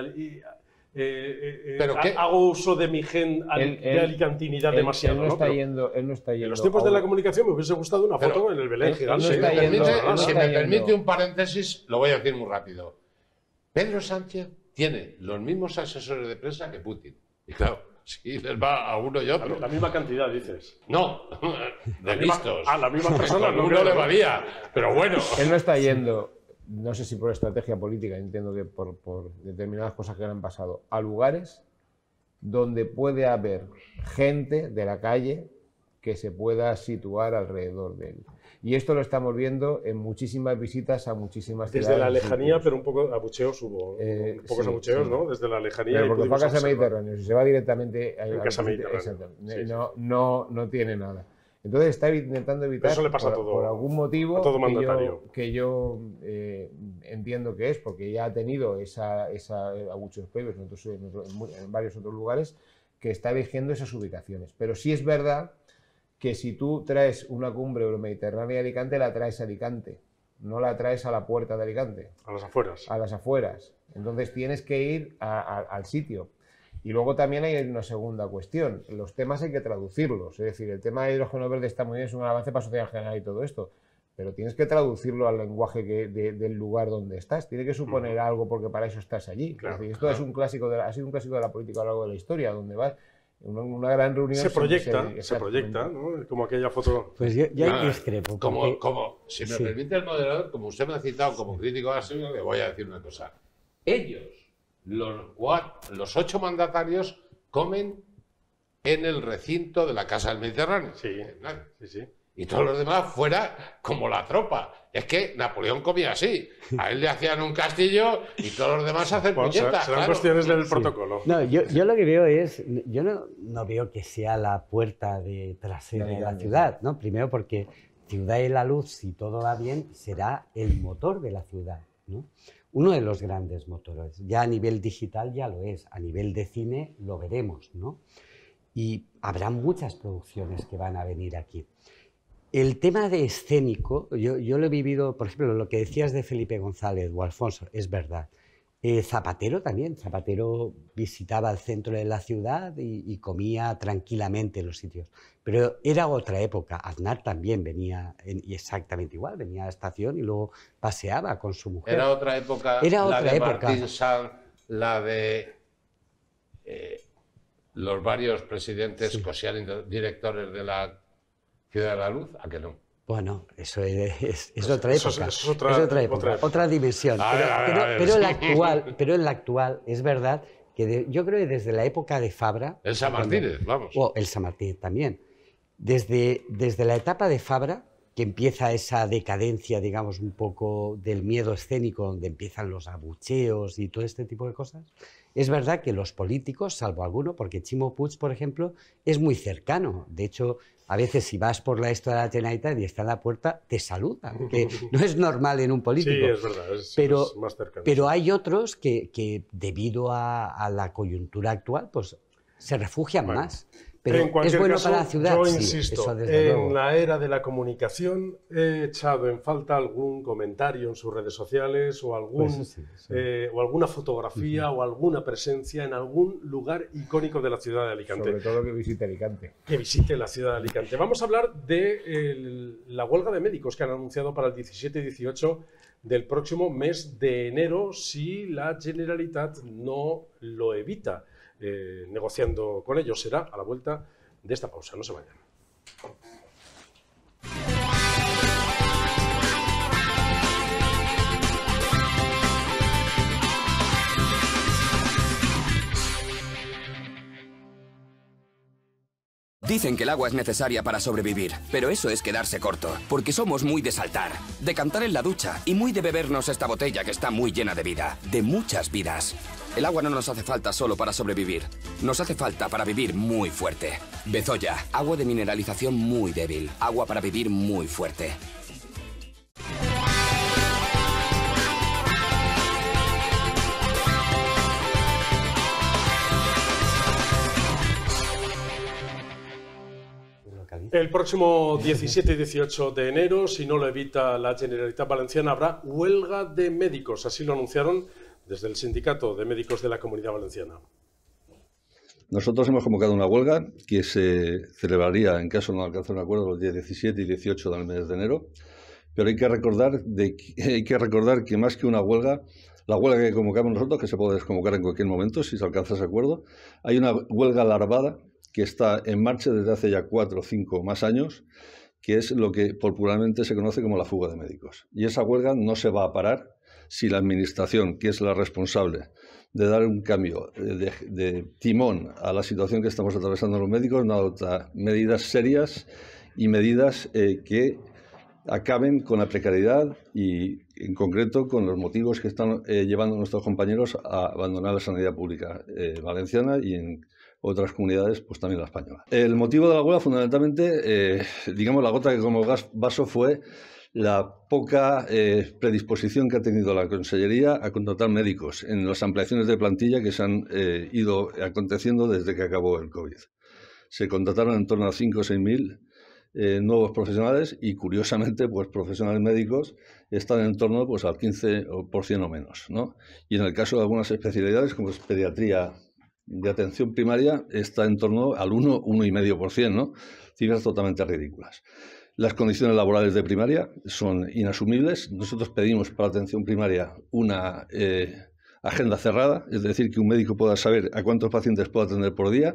hago uso de mi gen de alicantinidad demasiado. Él no está yendo. En los tiempos de la comunicación me hubiese gustado una foto en el Belén gigante. Si me permite un paréntesis, lo voy a decir muy rápido. Pedro Sánchez tiene los mismos asesores de prensa que Putin. Y claro, sí, les va a uno y otro. La misma cantidad, dices. No, de listos. La misma persona. No uno le valía, pero bueno. Él no está yendo, no sé si por estrategia política, entiendo que por determinadas cosas que le han pasado, a lugares donde puede haber gente de la calle que se pueda situar alrededor de él. Y esto lo estamos viendo en muchísimas visitas a muchísimas ciudades. Desde la lejanía, pero un poco abucheos hubo. Pocos abucheos, ¿no? Desde la lejanía. Pero porque fue a Casa Mediterránea, si se va directamente a Casa Mediterránea. No tiene nada. Entonces está intentando evitar, eso le pasa por algún motivo a todo mandatario. que yo entiendo que es, porque ya ha tenido esa abucheos previos en varios otros lugares, que está eligiendo esas ubicaciones. Pero sí es verdad que si tú traes una cumbre euromediterránea de Alicante, la traes a Alicante, no la traes a la puerta de Alicante. A las afueras. A las afueras. Entonces tienes que ir al sitio. Y luego también hay una segunda cuestión. Los temas hay que traducirlos. Es decir, el tema de hidrógeno verde está muy bien, es un avance para la sociedad en general y todo esto. Pero tienes que traducirlo al lenguaje del lugar donde estás. Tiene que suponer algo porque para eso estás allí. Claro, es decir, esto es un clásico ha sido un clásico de la política a lo largo de la historia, donde vas... Una gran reunión se proyecta, ¿no? Como aquella foto. Pues yo ahí discrepo. Si me permite el moderador, como usted me ha citado como crítico de la le voy a decir una cosa. Ellos, los 8 mandatarios, comen en el recinto de la Casa del Mediterráneo. Sí. Y todos los demás fuera como la tropa. Es que Napoleón comía así. A él le hacían un castillo y todos los demás hacen puñetas. Serán cuestiones del protocolo. No, yo lo que veo es... Yo no veo que sea la puerta trasera de la ciudad, ¿no? Primero porque Ciudad de la Luz, si todo va bien, será el motor de la ciudad, ¿no? Uno de los grandes motores. Ya a nivel digital ya lo es. A nivel de cine lo veremos, ¿no? Y habrá muchas producciones que van a venir aquí. El tema de escénico, yo lo he vivido, por ejemplo, lo que decías de Felipe González o Alfonso, es verdad. Zapatero también, Zapatero visitaba el centro de la ciudad y comía tranquilamente en los sitios. Pero era otra época, Aznar también venía exactamente igual, venía a la estación y luego paseaba con su mujer. Era otra época, Martín Sanz, la de los varios presidentes que sean directores de la Ciudad de la Luz, ¿a que no? Bueno, eso es otra época, es otra época, otra dimensión. Pero en la actual es verdad que yo creo que desde la época de Fabra... El San Martínez, vamos. O el San Martínez también. Desde la etapa de Fabra, que empieza esa decadencia, digamos, un poco del miedo escénico, donde empiezan los abucheos y todo este tipo de cosas, Es verdad que los políticos, salvo alguno, porque Ximo Puig, por ejemplo, es muy cercano. De hecho, a veces si vas por la esto de la Generalitat y está en la puerta, te saluda, que no es normal en un político. Sí, es verdad, es más cercano. Pero hay otros que debido a la coyuntura actual, pues se refugian más. Pero en cualquier es bueno caso, para la ciudad. yo Sí, insisto, eso desde en luego. la era de la comunicación he echado en falta algún comentario en sus redes sociales o, o alguna fotografía o alguna presencia en algún lugar icónico de la ciudad de Alicante. Sobre todo que visite Alicante. Que visite la ciudad de Alicante. Vamos a hablar de la huelga de médicos que han anunciado para el 17 y 18 del próximo mes de enero si la Generalitat no lo evita. Negociando con ellos. Será a la vuelta de esta pausa. No se vayan. Dicen que el agua es necesaria para sobrevivir, pero eso es quedarse corto, porque somos muy de saltar, de cantar en la ducha y muy de bebernos esta botella que está muy llena de vida, de muchas vidas. El agua no nos hace falta solo para sobrevivir, nos hace falta para vivir muy fuerte. Bezoya, agua de mineralización muy débil, agua para vivir muy fuerte. El próximo 17 y 18 de enero, si no lo evita la Generalitat Valenciana, habrá huelga de médicos. Así lo anunciaron desde el Sindicato de Médicos de la Comunidad Valenciana. Nosotros hemos convocado una huelga que se celebraría, en caso no alcance un acuerdo, los días 17 y 18 del mes de enero. Pero hay que recordar que más que una huelga, la huelga que convocamos nosotros, que se puede desconvocar en cualquier momento si se alcanza ese acuerdo, hay una huelga larvada que está en marcha desde hace ya 4 o 5 más años, que es lo que popularmente se conoce como la fuga de médicos. Y esa huelga no se va a parar si la Administración, que es la responsable de dar un cambio de timón a la situación que estamos atravesando los médicos, no adopta medidas serias y medidas que acaben con la precariedad y, en concreto, con los motivos que están llevando a nuestros compañeros a abandonar la sanidad pública valenciana y en otras comunidades, pues también la española. El motivo de la huelga, fundamentalmente, digamos, la gota que como vaso fue la poca predisposición que ha tenido la Consellería a contratar médicos en las ampliaciones de plantilla que se han ido aconteciendo desde que acabó el COVID. Se contrataron en torno a 5 o 6.000 nuevos profesionales y, curiosamente, pues profesionales médicos están en torno pues, al 15% o menos, ¿no? Y en el caso de algunas especialidades, como es pediatría de atención primaria, está en torno al 1,5%, ¿no? Cifras totalmente ridículas. Las condiciones laborales de primaria son inasumibles. Nosotros pedimos para atención primaria una agenda cerrada, es decir, que un médico pueda saber a cuántos pacientes puede atender por día.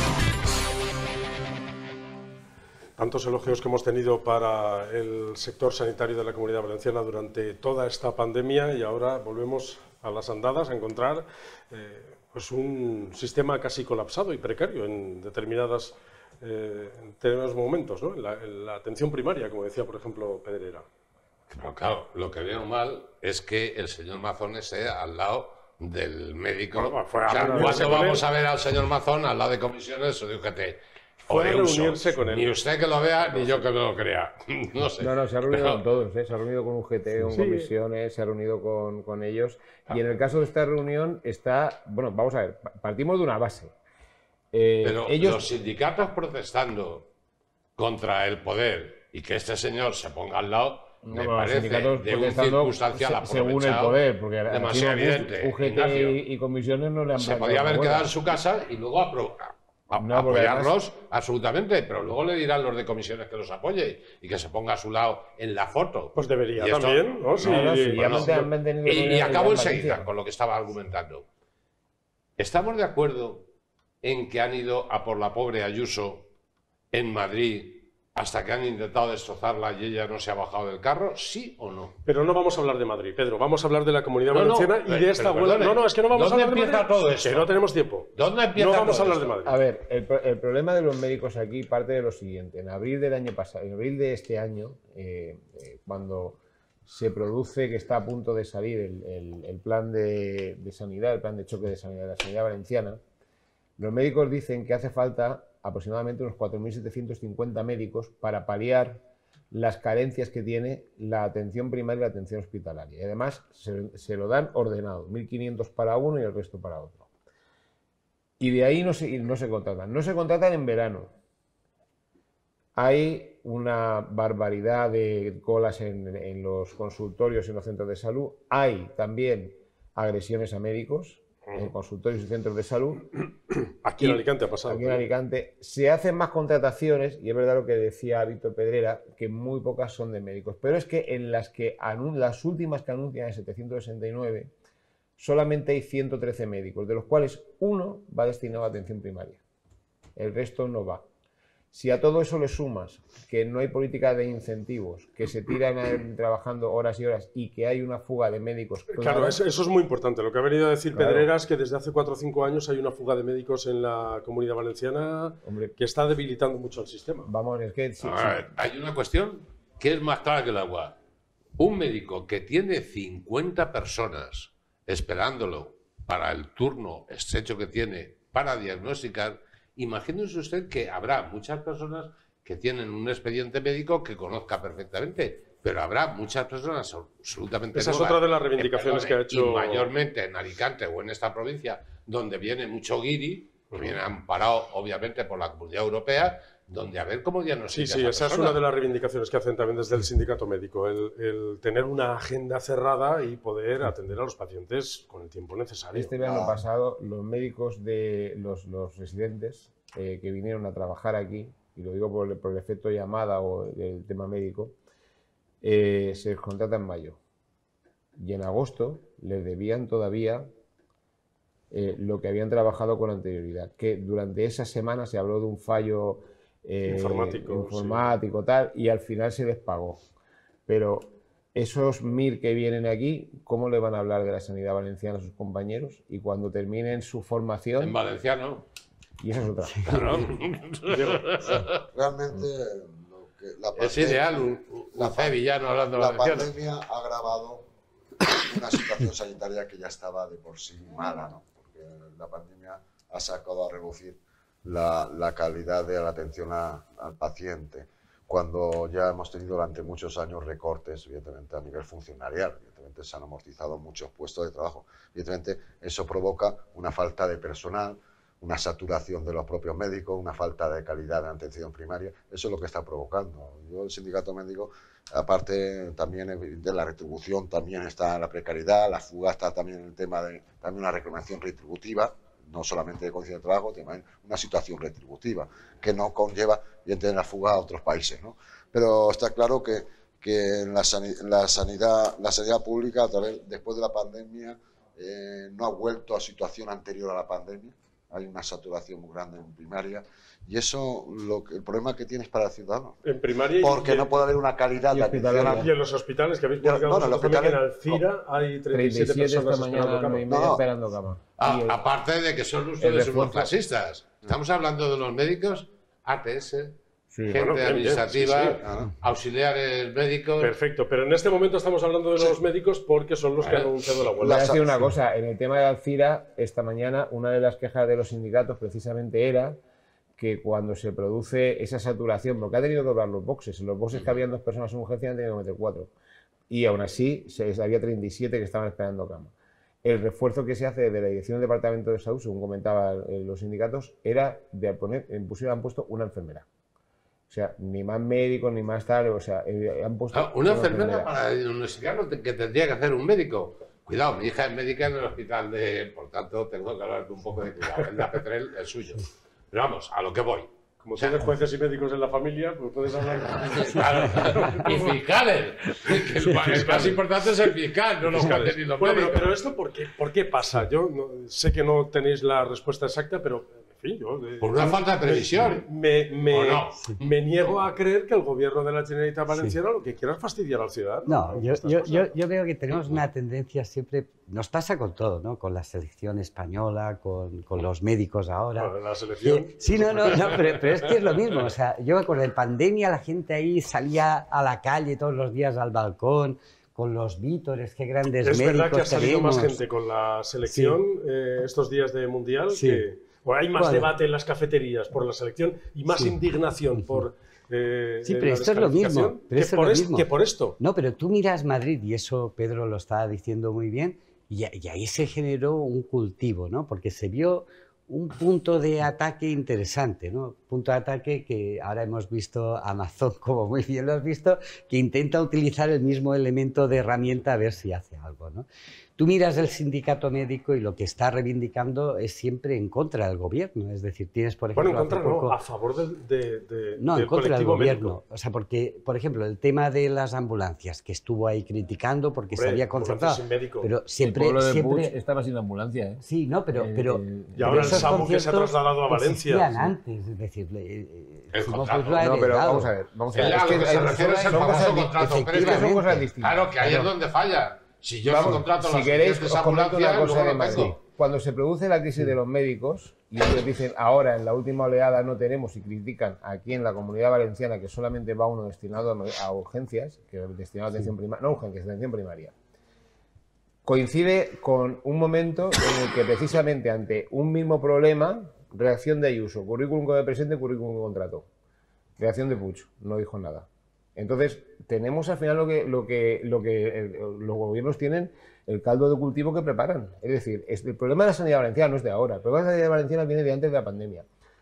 Tantos elogios que hemos tenido para el sector sanitario de la Comunidad Valenciana durante toda esta pandemia y ahora volvemos a las andadas a encontrar pues un sistema casi colapsado y precario en determinados momentos, ¿no? En la atención primaria, como decía, por ejemplo, Pedrera. Pero claro, lo que veo mal es que el señor Mazón esté al lado del médico. Bueno, ¿cuándo vamos a ver al señor Mazón al lado de comisiones o de UGT? Fue a reunirse con él. Ni usted que lo vea, ni yo que no lo crea. No sé. No, se ha reunido con todos, ¿eh? Se ha reunido con UGT, con comisiones, se ha reunido con ellos. Y en el caso de esta reunión está... Bueno, vamos a ver, partimos de una base. Pero los sindicatos protestando contra el poder y que este señor se ponga al lado, me parece de un circunstancial aprovechado, según el poder, porque demasiado evidente. UGT y comisiones no le han... Se podía haber quedado en su casa y luego apoyarlos absolutamente, pero luego le dirán los de comisiones que los apoye y que se ponga a su lado en la foto. Pues debería también, ¿no? Sí, y acabo enseguida con lo que estaba argumentando. ¿Estamos de acuerdo en que han ido a por la pobre Ayuso en Madrid hasta que han intentado destrozarla y ella no se ha bajado del carro? ¿Sí o no? Pero no vamos a hablar de Madrid, Pedro. Vamos a hablar de la Comunidad Valenciana y de esta huelga. No, es que no vamos a hablar de Madrid. ¿Dónde empieza todo esto? Que no tenemos tiempo. ¿Dónde empieza No vamos todo a hablar esto? de Madrid. A ver, el problema de los médicos aquí parte de lo siguiente. En abril del año pasado, en abril de este año, cuando se produce, que está a punto de salir el plan de sanidad, el plan de choque de sanidad de la Sanidad Valenciana, los médicos dicen que hace falta aproximadamente unos 4.750 médicos para paliar las carencias que tiene la atención primaria y la atención hospitalaria. Y además se lo dan ordenado, 1.500 para uno y el resto para otro. Y de ahí no se contratan. No se contratan en verano. Hay una barbaridad de colas en los consultorios y en los centros de salud. Hay también agresiones a médicos en consultorios y centros de salud. Aquí en Alicante ha pasado. Aquí en Alicante se hacen más contrataciones, y es verdad lo que decía Víctor Pedrera, que muy pocas son de médicos. Pero es que en las últimas que anuncian, en 769, solamente hay 113 médicos, de los cuales uno va destinado a atención primaria. El resto no va. Si a todo eso le sumas que no hay política de incentivos, que se tiran trabajando horas y horas y que hay una fuga de médicos... Claro, eso es muy importante. Lo que ha venido a decir Pedrera es que desde hace 4 o 5 años hay una fuga de médicos en la Comunidad Valenciana que está debilitando mucho el sistema. Vamos, es que... Hay una cuestión que es más clara que el agua. Un médico que tiene 50 personas esperándolo para el turno estrecho que tiene para diagnosticar, imagínese usted que habrá muchas personas que tienen un expediente médico que conozca perfectamente, pero habrá muchas personas absolutamente Esa nuevas, es otra de las reivindicaciones que ha hecho... Y mayormente en Alicante o en esta provincia, donde viene mucho guiri, pues viene amparado obviamente por la Comunidad Europea, donde a ver cómo diagnostica. Sí, esa es una de las reivindicaciones que hacen también desde el sindicato médico, el tener una agenda cerrada y poder atender a los pacientes con el tiempo necesario. Este verano pasado, los médicos de los residentes que vinieron a trabajar aquí, y lo digo por el efecto llamada o el tema médico, se les contrata en mayo. Y en agosto les debían todavía lo que habían trabajado con anterioridad, que durante esa semana se habló de un fallo informático tal, y al final se les pagó. Pero esos 1.000 que vienen aquí, ¿cómo le van a hablar de la sanidad valenciana a sus compañeros? Y cuando terminen su formación... En valenciano. Y esa es otra. Claro. Realmente la pandemia, es ideal un villano hablando valenciano. La pandemia ha agravado una situación sanitaria que ya estaba de por sí mala, ¿no? Porque la pandemia ha sacado a relucir la calidad de la atención al paciente, cuando ya hemos tenido durante muchos años recortes, evidentemente, a nivel funcionarial. Evidentemente se han amortizado muchos puestos de trabajo. Evidentemente eso provoca una falta de personal, una saturación de los propios médicos, una falta de calidad de atención primaria. Eso es lo que está provocando. Yo, el sindicato médico, aparte también de la retribución, también está la precariedad, la fuga, está también el tema de también una reclamación retributiva, no solamente de condiciones de trabajo, también una situación retributiva, que no conlleva, evidentemente, la fuga a otros países, ¿no? Pero está claro que en la sanidad pública, después de la pandemia, no ha vuelto a situación anterior a la pandemia. Hay una saturación muy grande en primaria, y eso el problema que tienes para el ciudadano. En primaria porque no puede haber una calidad de atención. Y en los hospitales, que habéis publicado en Alcira, hay 37 personas esta mañana, 9:30 esperando cama. Aparte de que son ustedes unos clasistas. Estamos hablando de los médicos, ATS, gente administrativa, auxiliares médicos... Perfecto, pero en este momento estamos hablando de los médicos porque son los que han anunciado la huelga. Voy a decir una cosa, en el tema de Alcira, esta mañana, una de las quejas de los sindicatos precisamente era que cuando se produce esa saturación, porque ha tenido que doblar los boxes, en los boxes que habían 2 personas en urgencia han tenido que meter 4, y aún así había 37 que estaban esperando cama. El refuerzo que se hace de la dirección del departamento de salud, según comentaban los sindicatos, era de han puesto una enfermera. O sea, ni más médicos, ni más tal, o sea, han puesto... una enfermera para diagnosticar lo que tendría que hacer un médico. Cuidado, mi hija es médica en el hospital por tanto tengo que hablar un poco de cuidado. El de Petrel es suyo. Pero vamos, a lo que voy. Como tienes jueces y médicos en la familia, pues puedes hablar... Claro. Y fiscales. El más importante es el fiscal, no los jueces ni los médicos. Pero esto, ¿por qué pasa? Yo sé que no tenéis la respuesta exacta, pero... por una falta de previsión. Me niego a creer que el gobierno de la Generalitat Valenciana lo que quiera es fastidiar al ciudadano. No, yo veo que tenemos una tendencia siempre, nos pasa con todo, ¿no? Con la selección española, con los médicos ahora. La selección. Sí, pero es que es lo mismo. O sea, yo me acuerdo, en pandemia la gente ahí salía a la calle todos los días al balcón, con los vítores, qué grandes es médicos verdad que ha salido tenemos. más gente con la selección estos días de Mundial. Sí. Bueno, hay más Bueno. debate en las cafeterías por la selección y más indignación por Sí, pero la esto es lo mismo. descalificación Pero esto es lo mismo. que por esto. No, pero tú miras Madrid, y eso Pedro lo estaba diciendo muy bien, y ahí se generó un cultivo, ¿no? Porque se vio un punto de ataque interesante, ¿no? Punto de ataque que ahora hemos visto Amazon, como muy bien lo has visto, que intenta utilizar el mismo elemento de herramienta a ver si hace algo, ¿no? Tú miras el sindicato médico y lo que está reivindicando es siempre en contra del gobierno. Es decir, tienes, por ejemplo... Bueno, en contra no, a favor No, del en contra del colectivo gobierno. médico. O sea, porque, por ejemplo, el tema de las ambulancias, que estuvo ahí criticando porque se Hombre, había concertado. ambulancias sin médico. Pero El siempre... pueblo de siempre Puig estaba sin ambulancia, ¿eh? Sí, no, pero Y ahora el esos SAMU que se ha conciertos trasladado a Valencia. existían Sí. antes, es decir, El Simón contrato. Puig lo ha No, pero heredado. vamos a ver. Él a lo que se refiere es el son famoso cosas contrato, pero es que son efectivamente. cosas distintas. Claro, que ahí es Claro. donde falla. Si yo Vamos, contrato si las queréis, suficientes os comento una ambulancias, cosa de luego no Madrid. tengo. Cuando se produce la crisis de los médicos, y ellos dicen ahora en la última oleada no tenemos, y critican aquí en la Comunidad Valenciana que solamente va uno destinado a urgencias, que es destinado a atención primaria, no urgencias, atención primaria. Coincide con un momento en el que precisamente ante un mismo problema, reacción de Ayuso, currículum de presente, currículum de contrato. Reacción de Puig, no dijo nada. Entonces, tenemos al final lo que los gobiernos tienen, el caldo de cultivo que preparan. Es decir, el problema de la sanidad valenciana no es de ahora, el problema de la sanidad valenciana viene de antes de la pandemia.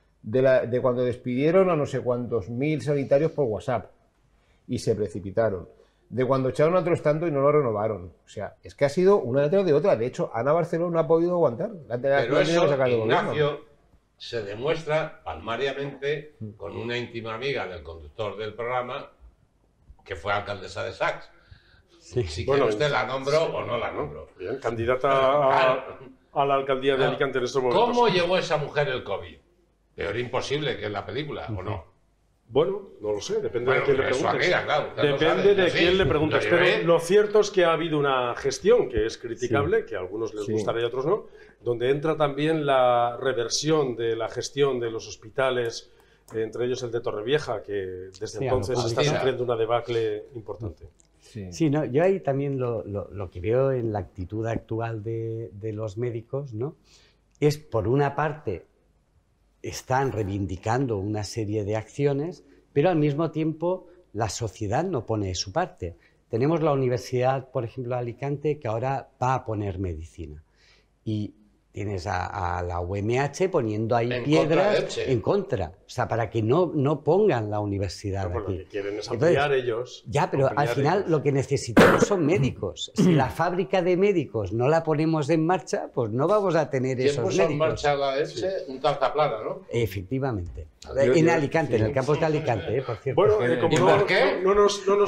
De cuando despidieron a no sé cuántos mil sanitarios por WhatsApp y se precipitaron. De cuando echaron a otros tanto y no lo renovaron. O sea, es que ha sido una detrás de otra. De hecho, Ana Barceló no ha podido aguantar. Pero eso, Ignacio, se demuestra palmariamente con una íntima amiga del conductor del programa que fue alcaldesa de Sax. Sí. Si Bueno, quiere usted la nombro o no la nombro. Bien, candidata a la alcaldía de Alicante en estos momentos. ¿Cómo llevó esa mujer el COVID? Peor imposible que en la película, ¿o no? Bueno, no lo sé, depende Bueno, de quién le eso preguntes. aquella, claro, usted lo Depende sabe, de yo quién sí, le preguntes. lo Pero llevé. lo cierto es que ha habido una gestión que es criticable, que a algunos les Sí. gustará y a otros no, donde entra también la reversión de la gestión de los hospitales, entre ellos el de Torrevieja, que desde Sí, entonces a lo está mejor. sufriendo una debacle importante. Sí. Sí, no, yo ahí también lo que veo en la actitud actual de los médicos, ¿no? Es, por una parte, están reivindicando una serie de acciones, pero al mismo tiempo la sociedad no pone de su parte. Tenemos la Universidad, por ejemplo, de Alicante, que ahora va a poner medicina. Y tienes a la UMH poniendo ahí En piedras contra de Elche. en contra. O sea, para que no pongan la universidad Pues lo aquí. que quieren es Entonces, ampliar ellos. ya, pero al ampliar final ellos. lo que necesitamos son médicos. Si la fábrica de médicos no la ponemos en marcha, pues no vamos a tener ¿Quién esos puso en médicos. marcha la Elche? Un tartaplana, ¿no? Efectivamente. Yo- En yo- Alicante, en el campus de Alicante, por cierto. Bueno, ¿Y como por qué? no nos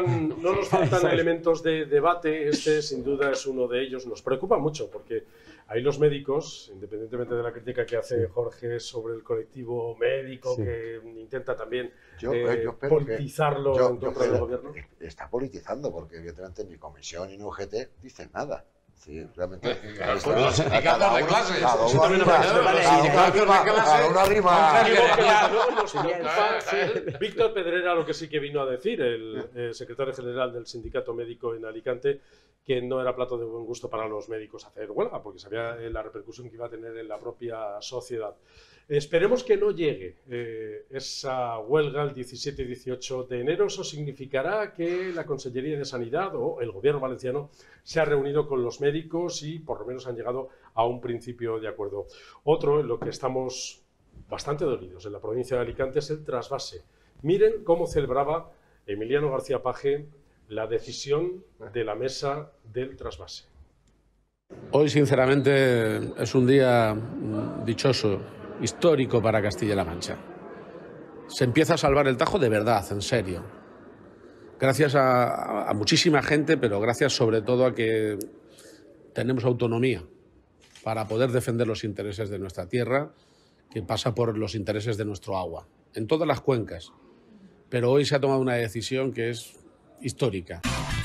faltan elementos de debate, este sin duda es uno de ellos. Nos preocupa mucho porque ahí los médicos, independientemente de la crítica que hace Jorge sobre el colectivo médico, Sí. que intenta también Yo espero que- politizarlo yo en contra del espero- gobierno. Está politizando, porque evidentemente ni Comisión ni UGT dicen nada. Sí, realmente. Claro, está- pues los sindicatos cada de uno- clases. cada Eso uno también arriba, aparece, vale, cada y uno de arriba, clase, cada uno arriba. Digo que Ya. luego nos Sí, preocupa, sí. Víctor Pedrera lo que sí que vino a decir, el secretario general del Sindicato Médico en Alicante, que no era plato de buen gusto para los médicos hacer huelga, porque sabía la repercusión que iba a tener en la propia sociedad. Esperemos que no llegue esa huelga el 17 y 18 de enero. Eso significará que la Consellería de Sanidad o el Gobierno valenciano se ha reunido con los médicos y por lo menos han llegado a un principio de acuerdo. Otro en lo que estamos bastante dolidos en la provincia de Alicante es el trasvase. Miren cómo celebraba Emiliano García Paje la decisión de la mesa del trasvase. Hoy, sinceramente, es un día dichoso, histórico para Castilla-La Mancha. Se empieza a salvar el Tajo de verdad, en serio. Gracias a muchísima gente, pero gracias sobre todo a que tenemos autonomía para poder defender los intereses de nuestra tierra, que pasa por los intereses de nuestro agua, en todas las cuencas. Pero hoy se ha tomado una decisión que es histórica.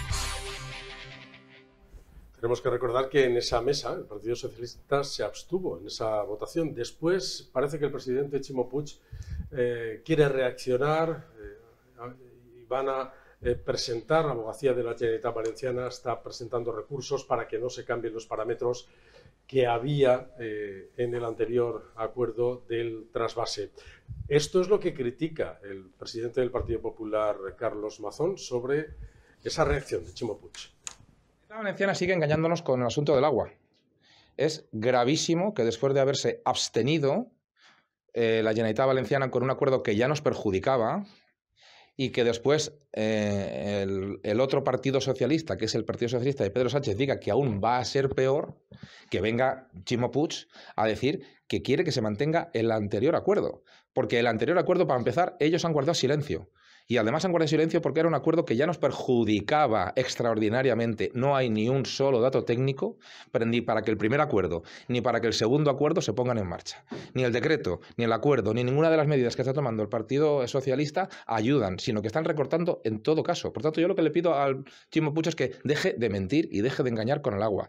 Tenemos que recordar que en esa mesa el Partido Socialista se abstuvo en esa votación. Después parece que el presidente Ximo Puig quiere reaccionar y van a presentar, la Abogacía de la Generalitat Valenciana está presentando recursos para que no se cambien los parámetros que había en el anterior acuerdo del trasvase. Esto es lo que critica el presidente del Partido Popular, Carlos Mazón, sobre esa reacción de Chimo Puig. La Valenciana sigue engañándonos con el asunto del agua. Es gravísimo que después de haberse abstenido la Generalitat Valenciana con un acuerdo que ya nos perjudicaba y que después el otro partido socialista, que es el Partido Socialista de Pedro Sánchez, diga que aún va a ser peor, que venga Chimo Puig a decir que quiere que se mantenga el anterior acuerdo. Porque el anterior acuerdo, para empezar, ellos han guardado silencio. Y además han guardado silencio porque era un acuerdo que ya nos perjudicaba extraordinariamente. No hay ni un solo dato técnico ni para que el primer acuerdo ni para que el segundo acuerdo se pongan en marcha. Ni el decreto, ni el acuerdo, ni ninguna de las medidas que está tomando el Partido Socialista ayudan, sino que están recortando en todo caso. Por tanto, yo lo que le pido al Chimo Puig es que deje de mentir y deje de engañar con el agua.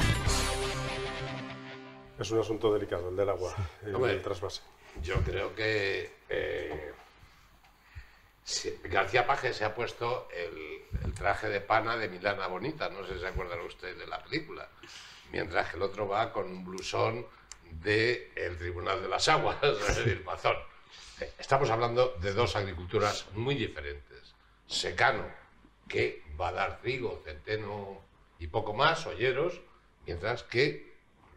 Es un asunto delicado, el del agua, el trasvase. Yo creo que García Paje se ha puesto el traje de pana de Milana Bonita, no sé si se acuerdan ustedes de la película, mientras que el otro va con un blusón del Tribunal de las Aguas, es decir, Mazón. Estamos hablando de dos agriculturas muy diferentes. Secano, que va a dar trigo, centeno y poco más, olleros, mientras que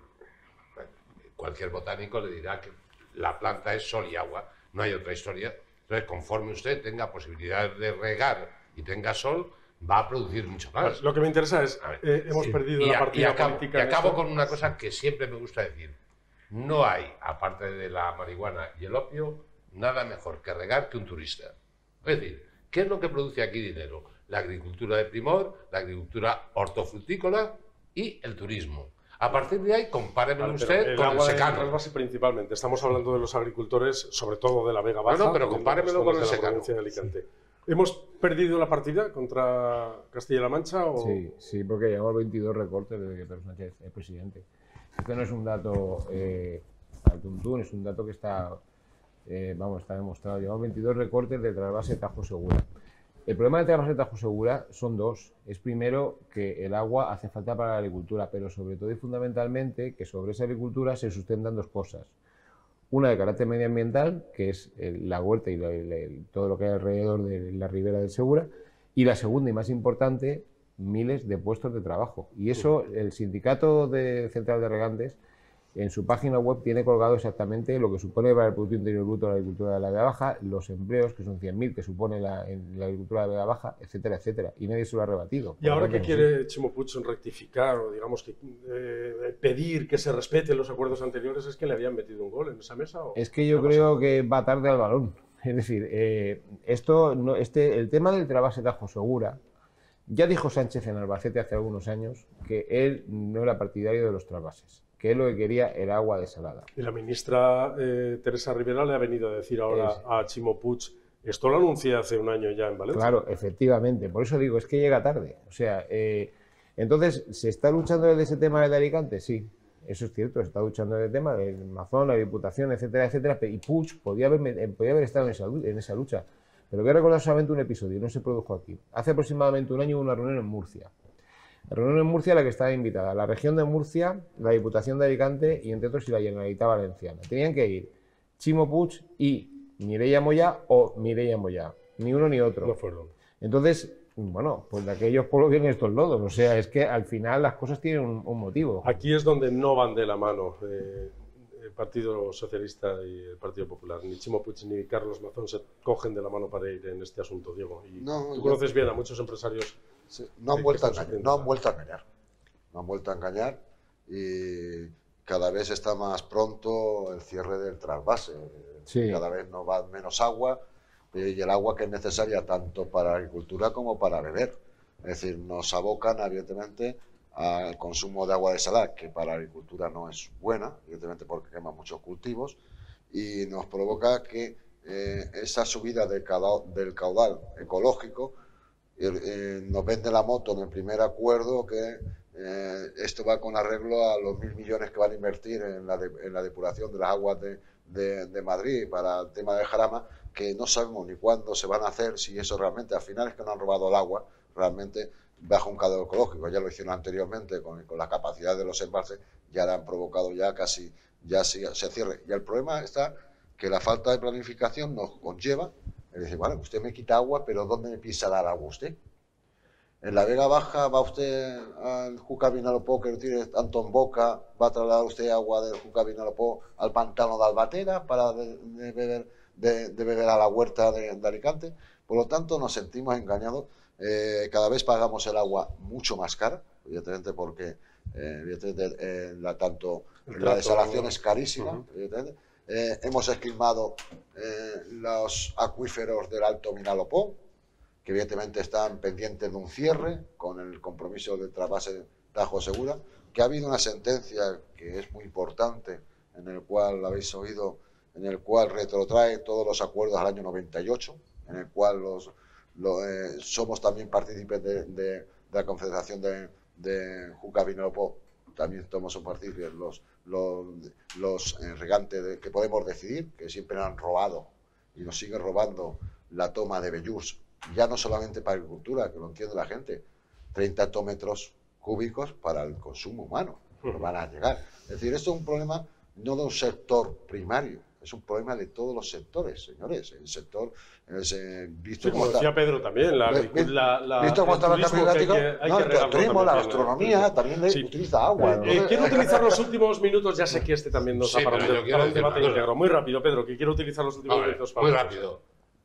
cualquier botánico le dirá que la planta es sol y agua, no hay otra historia. Entonces, conforme usted tenga posibilidad de regar y tenga sol, va a producir mucho más. Lo que me interesa es, hemos perdido la partida política. Y acabo con una cosa que siempre me gusta decir. No hay, aparte de la marihuana y el opio, nada mejor que regar que un turista. Es decir, ¿qué es lo que produce aquí dinero? La agricultura de primor, la agricultura hortofrutícola y el turismo. A partir de ahí, compáremelo usted con el secano. El trasvase principalmente. Estamos hablando de los agricultores, sobre todo de la Vega Baja. No, pero compáremelo con el secano. De Alicante. Sí. ¿Hemos perdido la partida contra Castilla-La Mancha? ¿O? Sí, porque llevamos 22 recortes desde que Pedro Sánchez es presidente. Este no es un dato al tuntún, es un dato que está demostrado. Llevamos 22 recortes del trasvase Tajo Segura. El problema del trasvase Tajo Segura son dos. Es primero que el agua hace falta para la agricultura, pero sobre todo y fundamentalmente que sobre esa agricultura se sustentan dos cosas. Una de carácter medioambiental, que es la huerta y todo lo que hay alrededor de la ribera del Segura, y la segunda y más importante, miles de puestos de trabajo. Y eso el Sindicato Central de Regantes en su página web tiene colgado exactamente lo que supone para el Producto Interior Bruto la agricultura de la Vega Baja, los empleos, que son 100.000, que supone la agricultura de la Vega Baja, etcétera, etcétera. Y nadie se lo ha rebatido. ¿Y ahora qué quiere Chimo Puig rectificar o, digamos, que pedir que se respeten los acuerdos anteriores? ¿Es que le habían metido un gol en esa mesa? ¿O es que yo creo que va tarde al balón. Es decir, el tema del trasvase Tajo Segura, ya dijo Sánchez en Albacete hace algunos años que él no era partidario de los trasvases, que él lo que quería era agua desalada. Y la ministra Teresa Rivera le ha venido a decir ahora a Chimo Puig, esto lo anuncié hace un año ya en Valencia. Claro, efectivamente, por eso digo, es que llega tarde. O sea, entonces, ¿se está luchando desde ese tema de Alicante? Sí, eso es cierto, se está luchando desde el tema de Mazón, la Diputación, etcétera, etcétera, y Puig podía haber estado en esa lucha. Pero voy a recordar solamente un episodio, no se produjo aquí. Hace aproximadamente un año hubo una reunión en Murcia. La reunión en Murcia a la que estaba invitada la región de Murcia, la Diputación de Alicante y, entre otros, y la Generalitat Valenciana. Tenían que ir Chimo Puig y Mireia Moya o Mireia Moya. Ni uno ni otro. No fueron. Entonces, bueno, pues de aquellos pueblos vienen estos lodos. O sea, es que al final las cosas tienen un motivo. Aquí es donde no van de la mano el Partido Socialista y el Partido Popular. Ni Chimo Puig ni Carlos Mazón se cogen de la mano para ir en este asunto, Diego. Y tú conoces bien a muchos empresarios. Sí, no han vuelto a engañar. No han vuelto a engañar y cada vez está más pronto el cierre del trasvase. Sí. Cada vez nos va menos agua y el agua que es necesaria tanto para agricultura como para beber. Es decir, nos abocan evidentemente al consumo de agua desalada, que para la agricultura no es buena, evidentemente porque quema muchos cultivos, y nos provoca que esa subida del caudal ecológico nos vende la moto en el primer acuerdo que esto va con arreglo a los 1.000 millones que van a invertir en la depuración de las aguas de Madrid para el tema del Jarama, que no sabemos ni cuándo se van a hacer, si eso realmente, al final es que no han robado el agua, realmente bajo un cadeo ecológico, ya lo hicieron anteriormente con la capacidad de los embalses, ya la han provocado ya casi, ya se cierre. Y el problema está que la falta de planificación nos conlleva, es decir, bueno, usted me quita agua, pero ¿dónde me piensa dar agua usted? En la Vega Baja va usted al Júcar Vinalopó, que no tiene tanto en boca, va a trasladar usted agua del Júcar Vinalopó al pantano de Albatera para de beber a la huerta de Alicante. Por lo tanto, nos sentimos engañados. Cada vez pagamos el agua mucho más cara, evidentemente, porque tanto la desalación es carísima. Hemos esquilmado los acuíferos del Alto Vinalopó, que evidentemente están pendientes de un cierre con el compromiso del trasvase Tajo Segura, que ha habido una sentencia que es muy importante, en el cual, la habéis oído, en el cual retrotrae todos los acuerdos al año 98, en el cual somos también partícipes de la Confederación de Júcar Vinalopó, también somos partícipes los regantes que podemos decidir, que siempre han robado y nos siguen robando la toma de Bellús, ya no solamente para agricultura, que lo entiende la gente, 30 hectómetros cúbicos para el consumo humano, no van a llegar. Es decir, esto es un problema no de un sector primario, es un problema de todos los sectores, señores. El sector, visto como decía Pedro también, visto cómo está el cambio climático, el turismo, la gastronomía, también utiliza agua. Quiero utilizar los últimos minutos, ya sé que este también nos ha para un debate íntegro. Muy rápido, Pedro, que quiero utilizar los últimos minutos para... Muy rápido.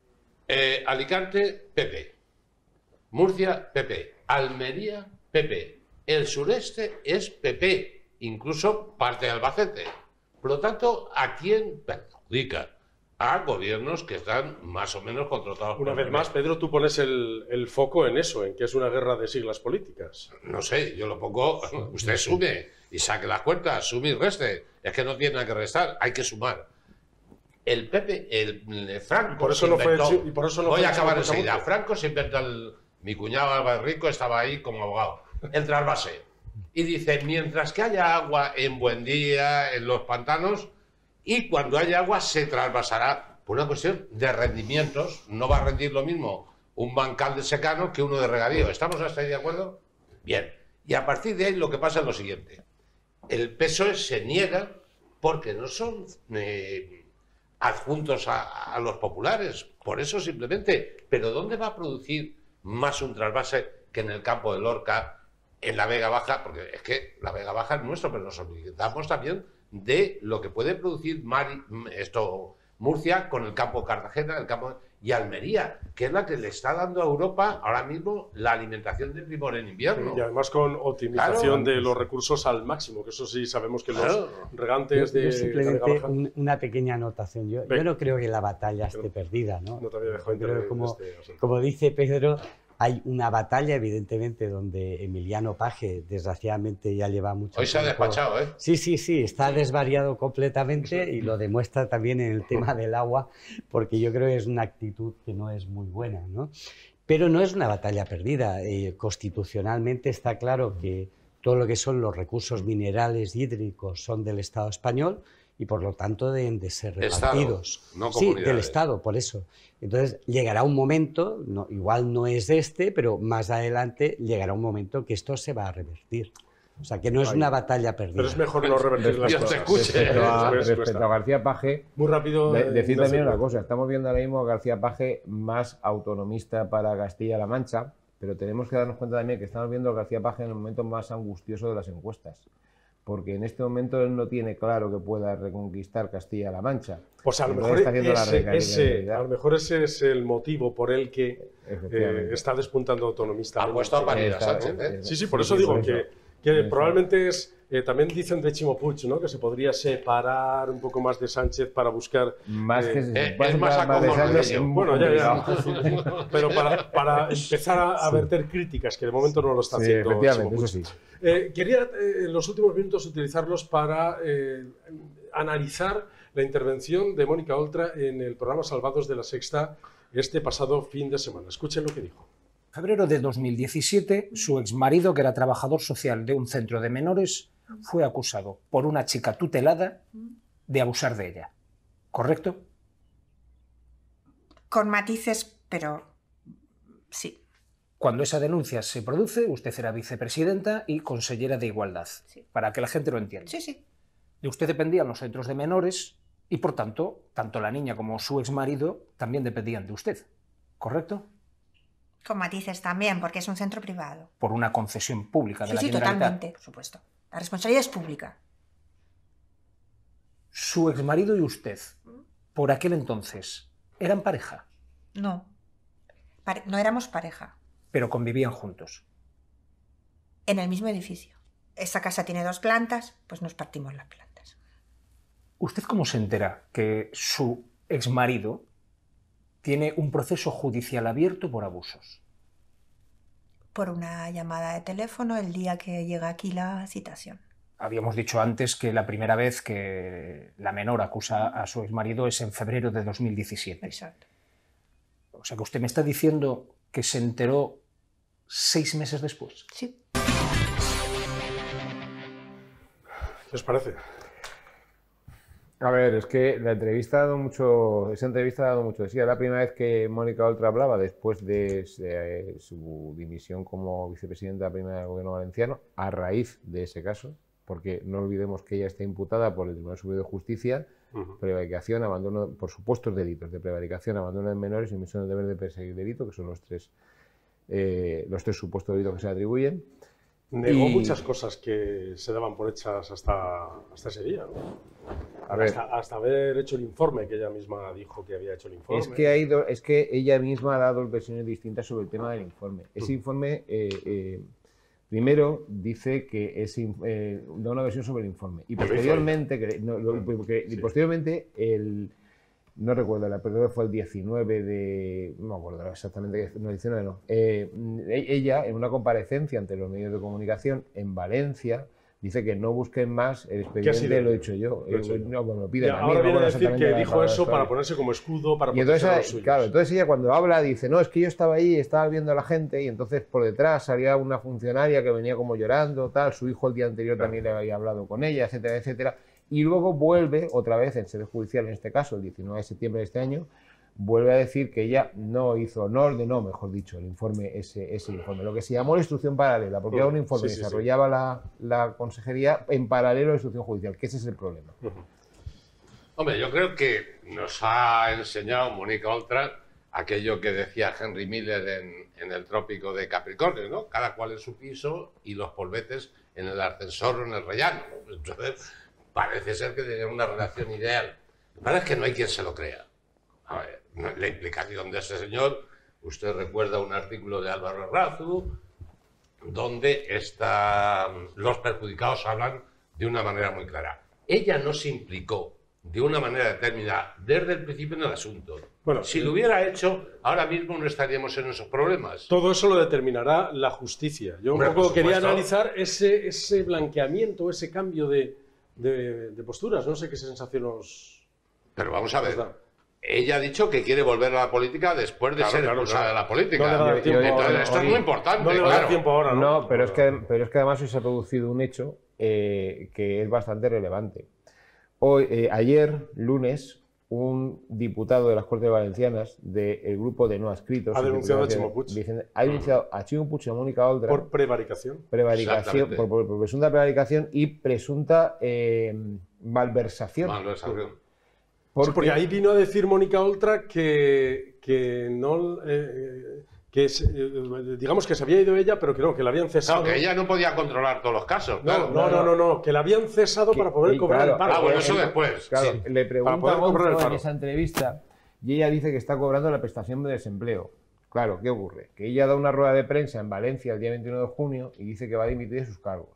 Alicante, PP. Murcia, PP. Almería, PP. El sureste es PP, incluso parte de Albacete. Por lo tanto, ¿a quién perjudica? A gobiernos que están más o menos controlados. Una vez más, Pedro, tú pones el foco en eso, en que es una guerra de siglas políticas. No sé, yo lo pongo, usted sume y saque las cuentas, sume y reste. Es que no tiene nada que restar, hay que sumar. El PP, el Franco por eso se inventó, y por eso no voy a acabar enseguida. Franco se inventó, mi cuñado Álvaro Rico estaba ahí como abogado, el trasvase. Y dice, mientras que haya agua en Buendía, en los pantanos, y cuando haya agua se trasvasará por una cuestión de rendimientos. No va a rendir lo mismo un bancal de secano que uno de regadío. ¿Estamos hasta ahí de acuerdo? Bien. Y a partir de ahí lo que pasa es lo siguiente. El PSOE se niega porque no son adjuntos a los populares. Por eso simplemente. Pero ¿dónde va a producir más un trasvase que en el campo de Lorca, en la Vega Baja? Porque es que la Vega Baja es nuestro, pero nos olvidamos también de lo que puede producir Murcia con el campo Cartagena, el campo y Almería, que es la que le está dando a Europa ahora mismo la alimentación de primor en invierno. Y además con optimización de los recursos al máximo, que eso sí sabemos que los regantes de simplemente la Vega Baja... una pequeña anotación. Yo no creo que la batalla esté perdida, ¿no? No te había dejado creo como dice Pedro, hay una batalla, evidentemente, donde Emiliano Paje, desgraciadamente, ya lleva mucho tiempo. Hoy se ha despachado, ¿eh? Sí, está desvariado completamente y lo demuestra también en el tema del agua, porque yo creo que es una actitud que no es muy buena, ¿no? Pero no es una batalla perdida. Constitucionalmente está claro que todo lo que son los recursos minerales hídricos son del Estado español y por lo tanto deben de ser repartidos. Estado, no sí, del Estado, por eso. Entonces llegará un momento, igual no es pero más adelante llegará un momento que esto se va a revertir. O sea, que no es una batalla perdida. Pero es mejor no revertir las cosas. Respecto a García Paje, muy rápido, decir también una cosa. Estamos viendo ahora mismo a García Paje más autonomista para Castilla-La Mancha, pero tenemos que darnos cuenta también que estamos viendo a García Paje en el momento más angustioso de las encuestas. Porque en este momento él no tiene claro que pueda reconquistar Castilla-La Mancha. Pues a lo mejor ese es el motivo por el que está despuntando autonomistamente. Ha puesto a parir a Sánchez, ¿eh? Sí, por eso digo que probablemente es... también dicen de Chimo Puig, ¿no? Que se podría separar un poco más de Sánchez para buscar... Más que es más acomodado. Bueno, ya. Pero para empezar a verter críticas, que de momento no lo está haciendo. Efectivamente, eso sí. Quería en los últimos minutos utilizarlos para analizar la intervención de Mónica Oltra en el programa Salvados de la Sexta este pasado fin de semana. Escuchen lo que dijo. En febrero de 2017, su exmarido, que era trabajador social de un centro de menores, fue acusado por una chica tutelada de abusar de ella. ¿Correcto? Con matices, pero sí. Cuando esa denuncia se produce, usted era vicepresidenta y consellera de Igualdad, para que la gente lo entienda. Sí, sí. De usted dependían los centros de menores y, por tanto, tanto la niña como su exmarido también dependían de usted, ¿correcto? Con matices también, porque es un centro privado. Por una concesión pública de la Sí, Generalitat. totalmente, por supuesto. La responsabilidad es pública. Su exmarido y usted, por aquel entonces, ¿eran pareja? No. No éramos pareja. Pero convivían juntos. En el mismo edificio. Esta casa tiene 2 plantas, pues nos partimos las plantas. ¿Usted cómo se entera que su exmarido tiene un proceso judicial abierto por abusos? Por una llamada de teléfono el día que llega aquí la citación. Habíamos dicho antes que la primera vez que la menor acusa a su exmarido es en febrero de 2017. Exacto. O sea que usted me está diciendo que se enteró 6 meses después. Sí. ¿Qué os parece? A ver, es que la entrevista ha dado mucho, esa entrevista ha dado mucho de sí. Es la primera vez que Mónica Oltra hablaba después de su dimisión como vicepresidenta primera del Gobierno valenciano, a raíz de ese caso, porque no olvidemos que ella está imputada por el Tribunal Superior de Justicia, prevaricación, abandono, por supuestos delitos de prevaricación, abandono de menores y omisión del deber de perseguir delito, que son los tres supuestos delitos que se le atribuyen. Negó muchas cosas que se daban por hechas hasta ese día, ¿no? Hasta haber hecho el informe, que ella misma dijo que había hecho el informe. Es que ella misma ha dado versiones distintas sobre el tema del informe. Ese informe, primero, dice que da una versión sobre el informe. Y posteriormente, no recuerdo, pero fue el 19 de... No me acuerdo exactamente, no, el 19 no. Ella, en una comparecencia ante los medios de comunicación en Valencia, dice que no busquen más el expediente, lo he hecho yo. No, bueno, piden a mí. Ahora viene a decir que dijo eso para ponerse como escudo, para proteger a los suyos. Claro, entonces ella cuando habla dice, no, es que yo estaba ahí, estaba viendo a la gente y entonces por detrás salía una funcionaria que venía como llorando, tal, su hijo el día anterior también le había hablado con ella, etcétera, etcétera. Y luego vuelve otra vez en sede judicial, en este caso, el 19 de septiembre de este año, vuelve a decir que ella no ordenó, mejor dicho, el informe, ese informe, lo que se llamó la instrucción paralela, porque era un informe que desarrollaba la consejería en paralelo a la instrucción judicial, que ese es el problema. Hombre, yo creo que nos ha enseñado Mónica Oltra aquello que decía Henry Miller en El Trópico de Capricornio, ¿no? Cada cual en su piso y los polvetes en el ascensor o en el rellano. Entonces, parece ser que tienen una relación ideal. Lo que pasa es que no hay quien se lo crea. A ver, la implicación de ese señor, usted recuerda un artículo de Álvaro Errázuriz, donde los perjudicados hablan de una manera muy clara. Ella no se implicó de una manera determinada desde el principio en el asunto. Bueno, si lo hubiera hecho, ahora mismo no estaríamos en esos problemas. Todo eso lo determinará la justicia. Yo un poco quería analizar ese blanqueamiento, ese cambio de posturas. No sé qué sensación os... Pero vamos a ver. Ella ha dicho que quiere volver a la política después de ser expulsada de la política. Esto es muy importante. No le va a dar tiempo ahora, ¿no? No, pero es que además hoy se ha producido un hecho que es bastante relevante. Ayer, lunes, un diputado de las Cortes Valencianas del grupo de no adscritos ha denunciado a Ximo Puig. Ha denunciado a Ximo Puig y a Mónica Oltra por prevaricación. Por presunta prevaricación y presunta malversación. Porque ahí vino a decir Mónica Oltra que no... digamos que se había ido ella, pero que no, que la habían cesado. Claro, que ella no podía controlar todos los casos. No, que la habían cesado para poder cobrar el paro. Bueno, eso después. Claro, sí. Le pregunta a Gonzo en esa entrevista y ella dice que está cobrando la prestación de desempleo. Claro, ¿qué ocurre? Que ella da una rueda de prensa en Valencia el día 21 de junio y dice que va a dimitir de sus cargos.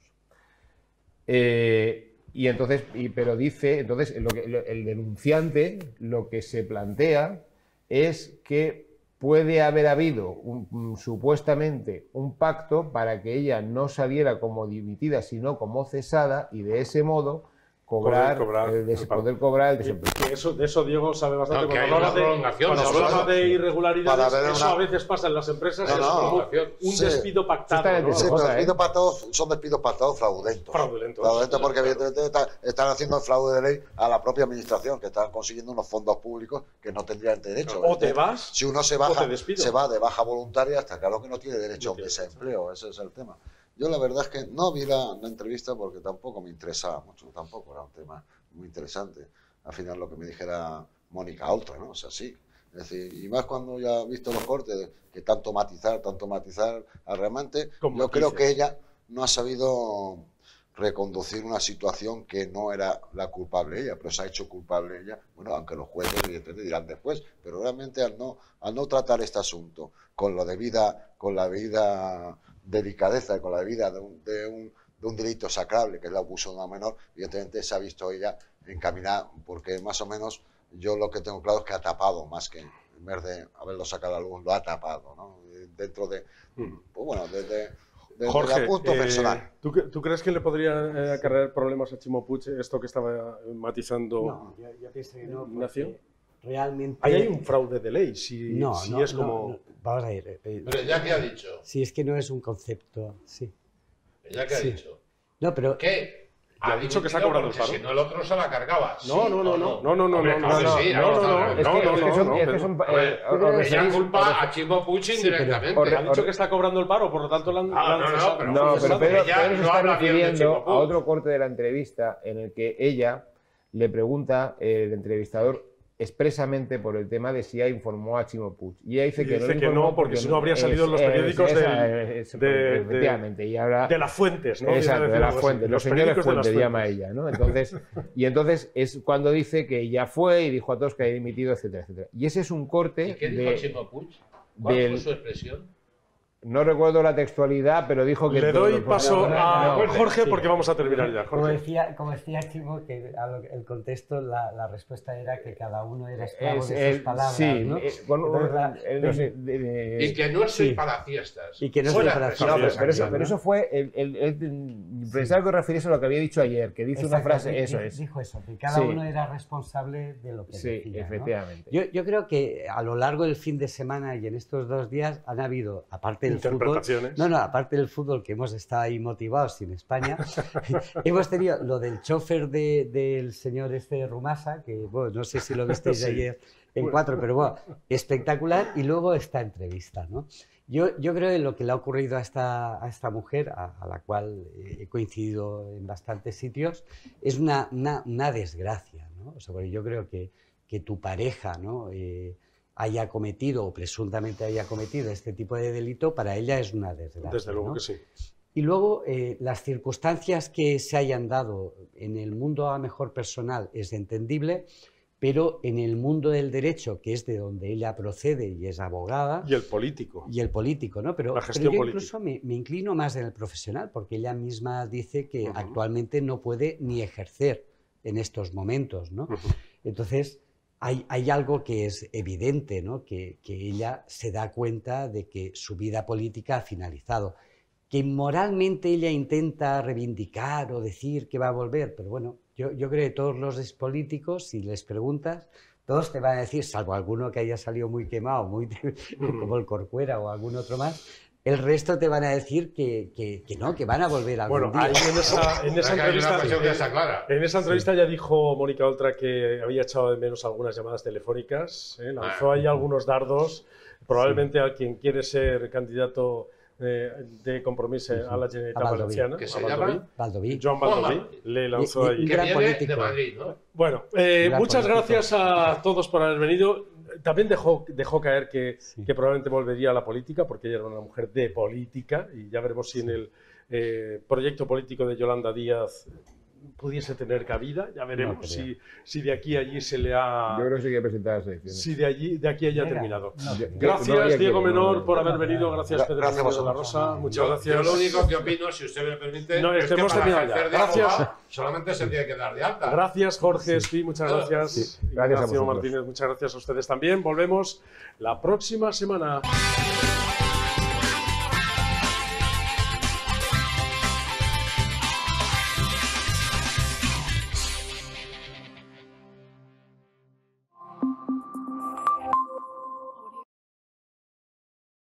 Pero dice, el denunciante lo que se plantea es que puede haber habido supuestamente un pacto para que ella no saliera como dimitida, sino como cesada, y de ese modo poder cobrar el desempleo. De eso Diego sabe bastante. No, cuando hablamos de irregularidades, eso a veces pasa en las empresas, es como un despido pactado. Sí, pero despidos pactados son despidos pactados fraudulentos. Fraudulentos porque evidentemente están haciendo el fraude de ley a la propia administración, que están consiguiendo unos fondos públicos que no tendrían derecho. O te vas, si uno se va de baja voluntaria, está claro que no tiene derecho a un desempleo, ese es el tema. Yo la verdad es que no vi la entrevista porque tampoco me interesaba mucho, tampoco era un tema muy interesante. Al final lo que me dijera Mónica Oltra, ¿no? O sea, sí. Es decir, y más cuando ya he visto los cortes, que tanto matizar al remate, yo creo que ella no ha sabido reconducir una situación que no era la culpable ella, pero se ha hecho culpable ella, bueno, aunque los jueces evidentemente dirán después, pero realmente al no tratar este asunto con la debida delicadeza y con la debida de un delito sacrable, que es el abuso de una menor, evidentemente se ha visto ella encaminada, porque más o menos yo lo que tengo claro es que ha tapado, más que en vez de haberlo sacado a la luz, lo ha tapado, ¿no? Dentro de, pues bueno, desde Jorge, el punto personal. ¿tú crees que le podría acarrear problemas a Chimo Puig esto que estaba matizando? No, yo pienso que no, Ignacio? Realmente... Ahí hay un fraude de ley, vamos a ir. Pero ya que ha dicho. Si es que no es un concepto, sí. Ya que ha dicho. No, pero... ¿Qué? Ha dicho que se ha cobrado el paro. Si no, el otro se la cargaba. No. Ella culpa a Chimo Puig indirectamente. Ha dicho que está cobrando el paro, por lo tanto pero Pedro se está refiriendo a otro corte de la entrevista en el que ella le pregunta, el entrevistador, expresamente por el tema de si ya informó a Chimo Puig. Y ella dice que no, porque si no habría salido en los periódicos efectivamente, y ahora, de las fuentes, ¿no? Exacto, de las fuentes, los señores fuentes llama ella, ¿no? Entonces es cuando dice que ya fue y dijo a todos que había dimitido, etcétera, etcétera. Y ese es un corte. ¿Y qué dijo Chimo Puig? ¿Cuál fue su expresión? No recuerdo la textualidad, pero dijo que... Le doy paso a Jorge porque vamos a terminar ya. Jorge. Como decía Chimo, que el contexto, la respuesta era que cada uno era esclavo de sus palabras, ¿no? Y que no soy para fiestas. Y que no soy para fiestas. Pero eso fue... Pensaba que refiriese a lo que había dicho ayer, que dice una frase... Eso es. Dijo eso, que cada uno era responsable de lo que decía. Sí, efectivamente. Yo creo que a lo largo del fin de semana y en estos 2 días han habido, aparte interpretaciones. Fútbol, aparte del fútbol, que hemos estado ahí motivados en España, hemos tenido lo del chofer del señor Rumasa, que bueno, no sé si lo visteis ayer en 4, pero bueno, espectacular, y luego esta entrevista, ¿no? Yo creo que lo que le ha ocurrido a esta mujer, a la cual he coincidido en bastantes sitios, es una desgracia, ¿no? O sea, porque yo creo que tu pareja, ¿no? Haya cometido o presuntamente haya cometido este tipo de delito, para ella es una desgracia. Desde luego, ¿no? que sí. Y luego las circunstancias que se hayan dado en el mundo a mejor personal es entendible, pero en el mundo del derecho, que es de donde ella procede y es abogada... Y el político. ¿no? Pero yo incluso me inclino más en el profesional, porque ella misma dice que actualmente no puede ni ejercer en estos momentos, ¿no? Entonces... Hay algo que es evidente, ¿no? Que ella se da cuenta de que su vida política ha finalizado, que moralmente ella intenta reivindicar o decir que va a volver, pero bueno, yo creo que todos los políticos, si les preguntas, todos te van a decir, salvo alguno que haya salido muy quemado, como el Corcuera o algún otro más, el resto te van a decir que no, que van a volver algún día. En esa entrevista ya dijo Mónica Oltra que había echado de menos algunas llamadas telefónicas, lanzó ahí algunos dardos, probablemente a quien quiere ser candidato de Compromiso a la Generalitat Valenciana, que se llama Joan Baldoví, le lanzó ahí. Que viene de Madrid, ¿no? Bueno, muchas gracias a todos por haber venido. También dejó caer que probablemente volvería a la política, porque ella era una mujer de política, y ya veremos si en el proyecto político de Yolanda Díaz pudiese tener cabida. Ya veremos si de aquí a allí se le ha... Yo creo que sí que presentar las elecciones. Si de aquí haya terminado. Gracias, Diego Menor, por haber venido. Gracias, Pedro de la Rosa. Muchas gracias. Yo lo único que opino, si usted me permite, es que para ejercer de abogado solamente se tiene que dar de alta. Gracias, Jorge Espí, muchas gracias. Gracias a vosotros. Martínez, muchas gracias a ustedes también. Volvemos la próxima semana.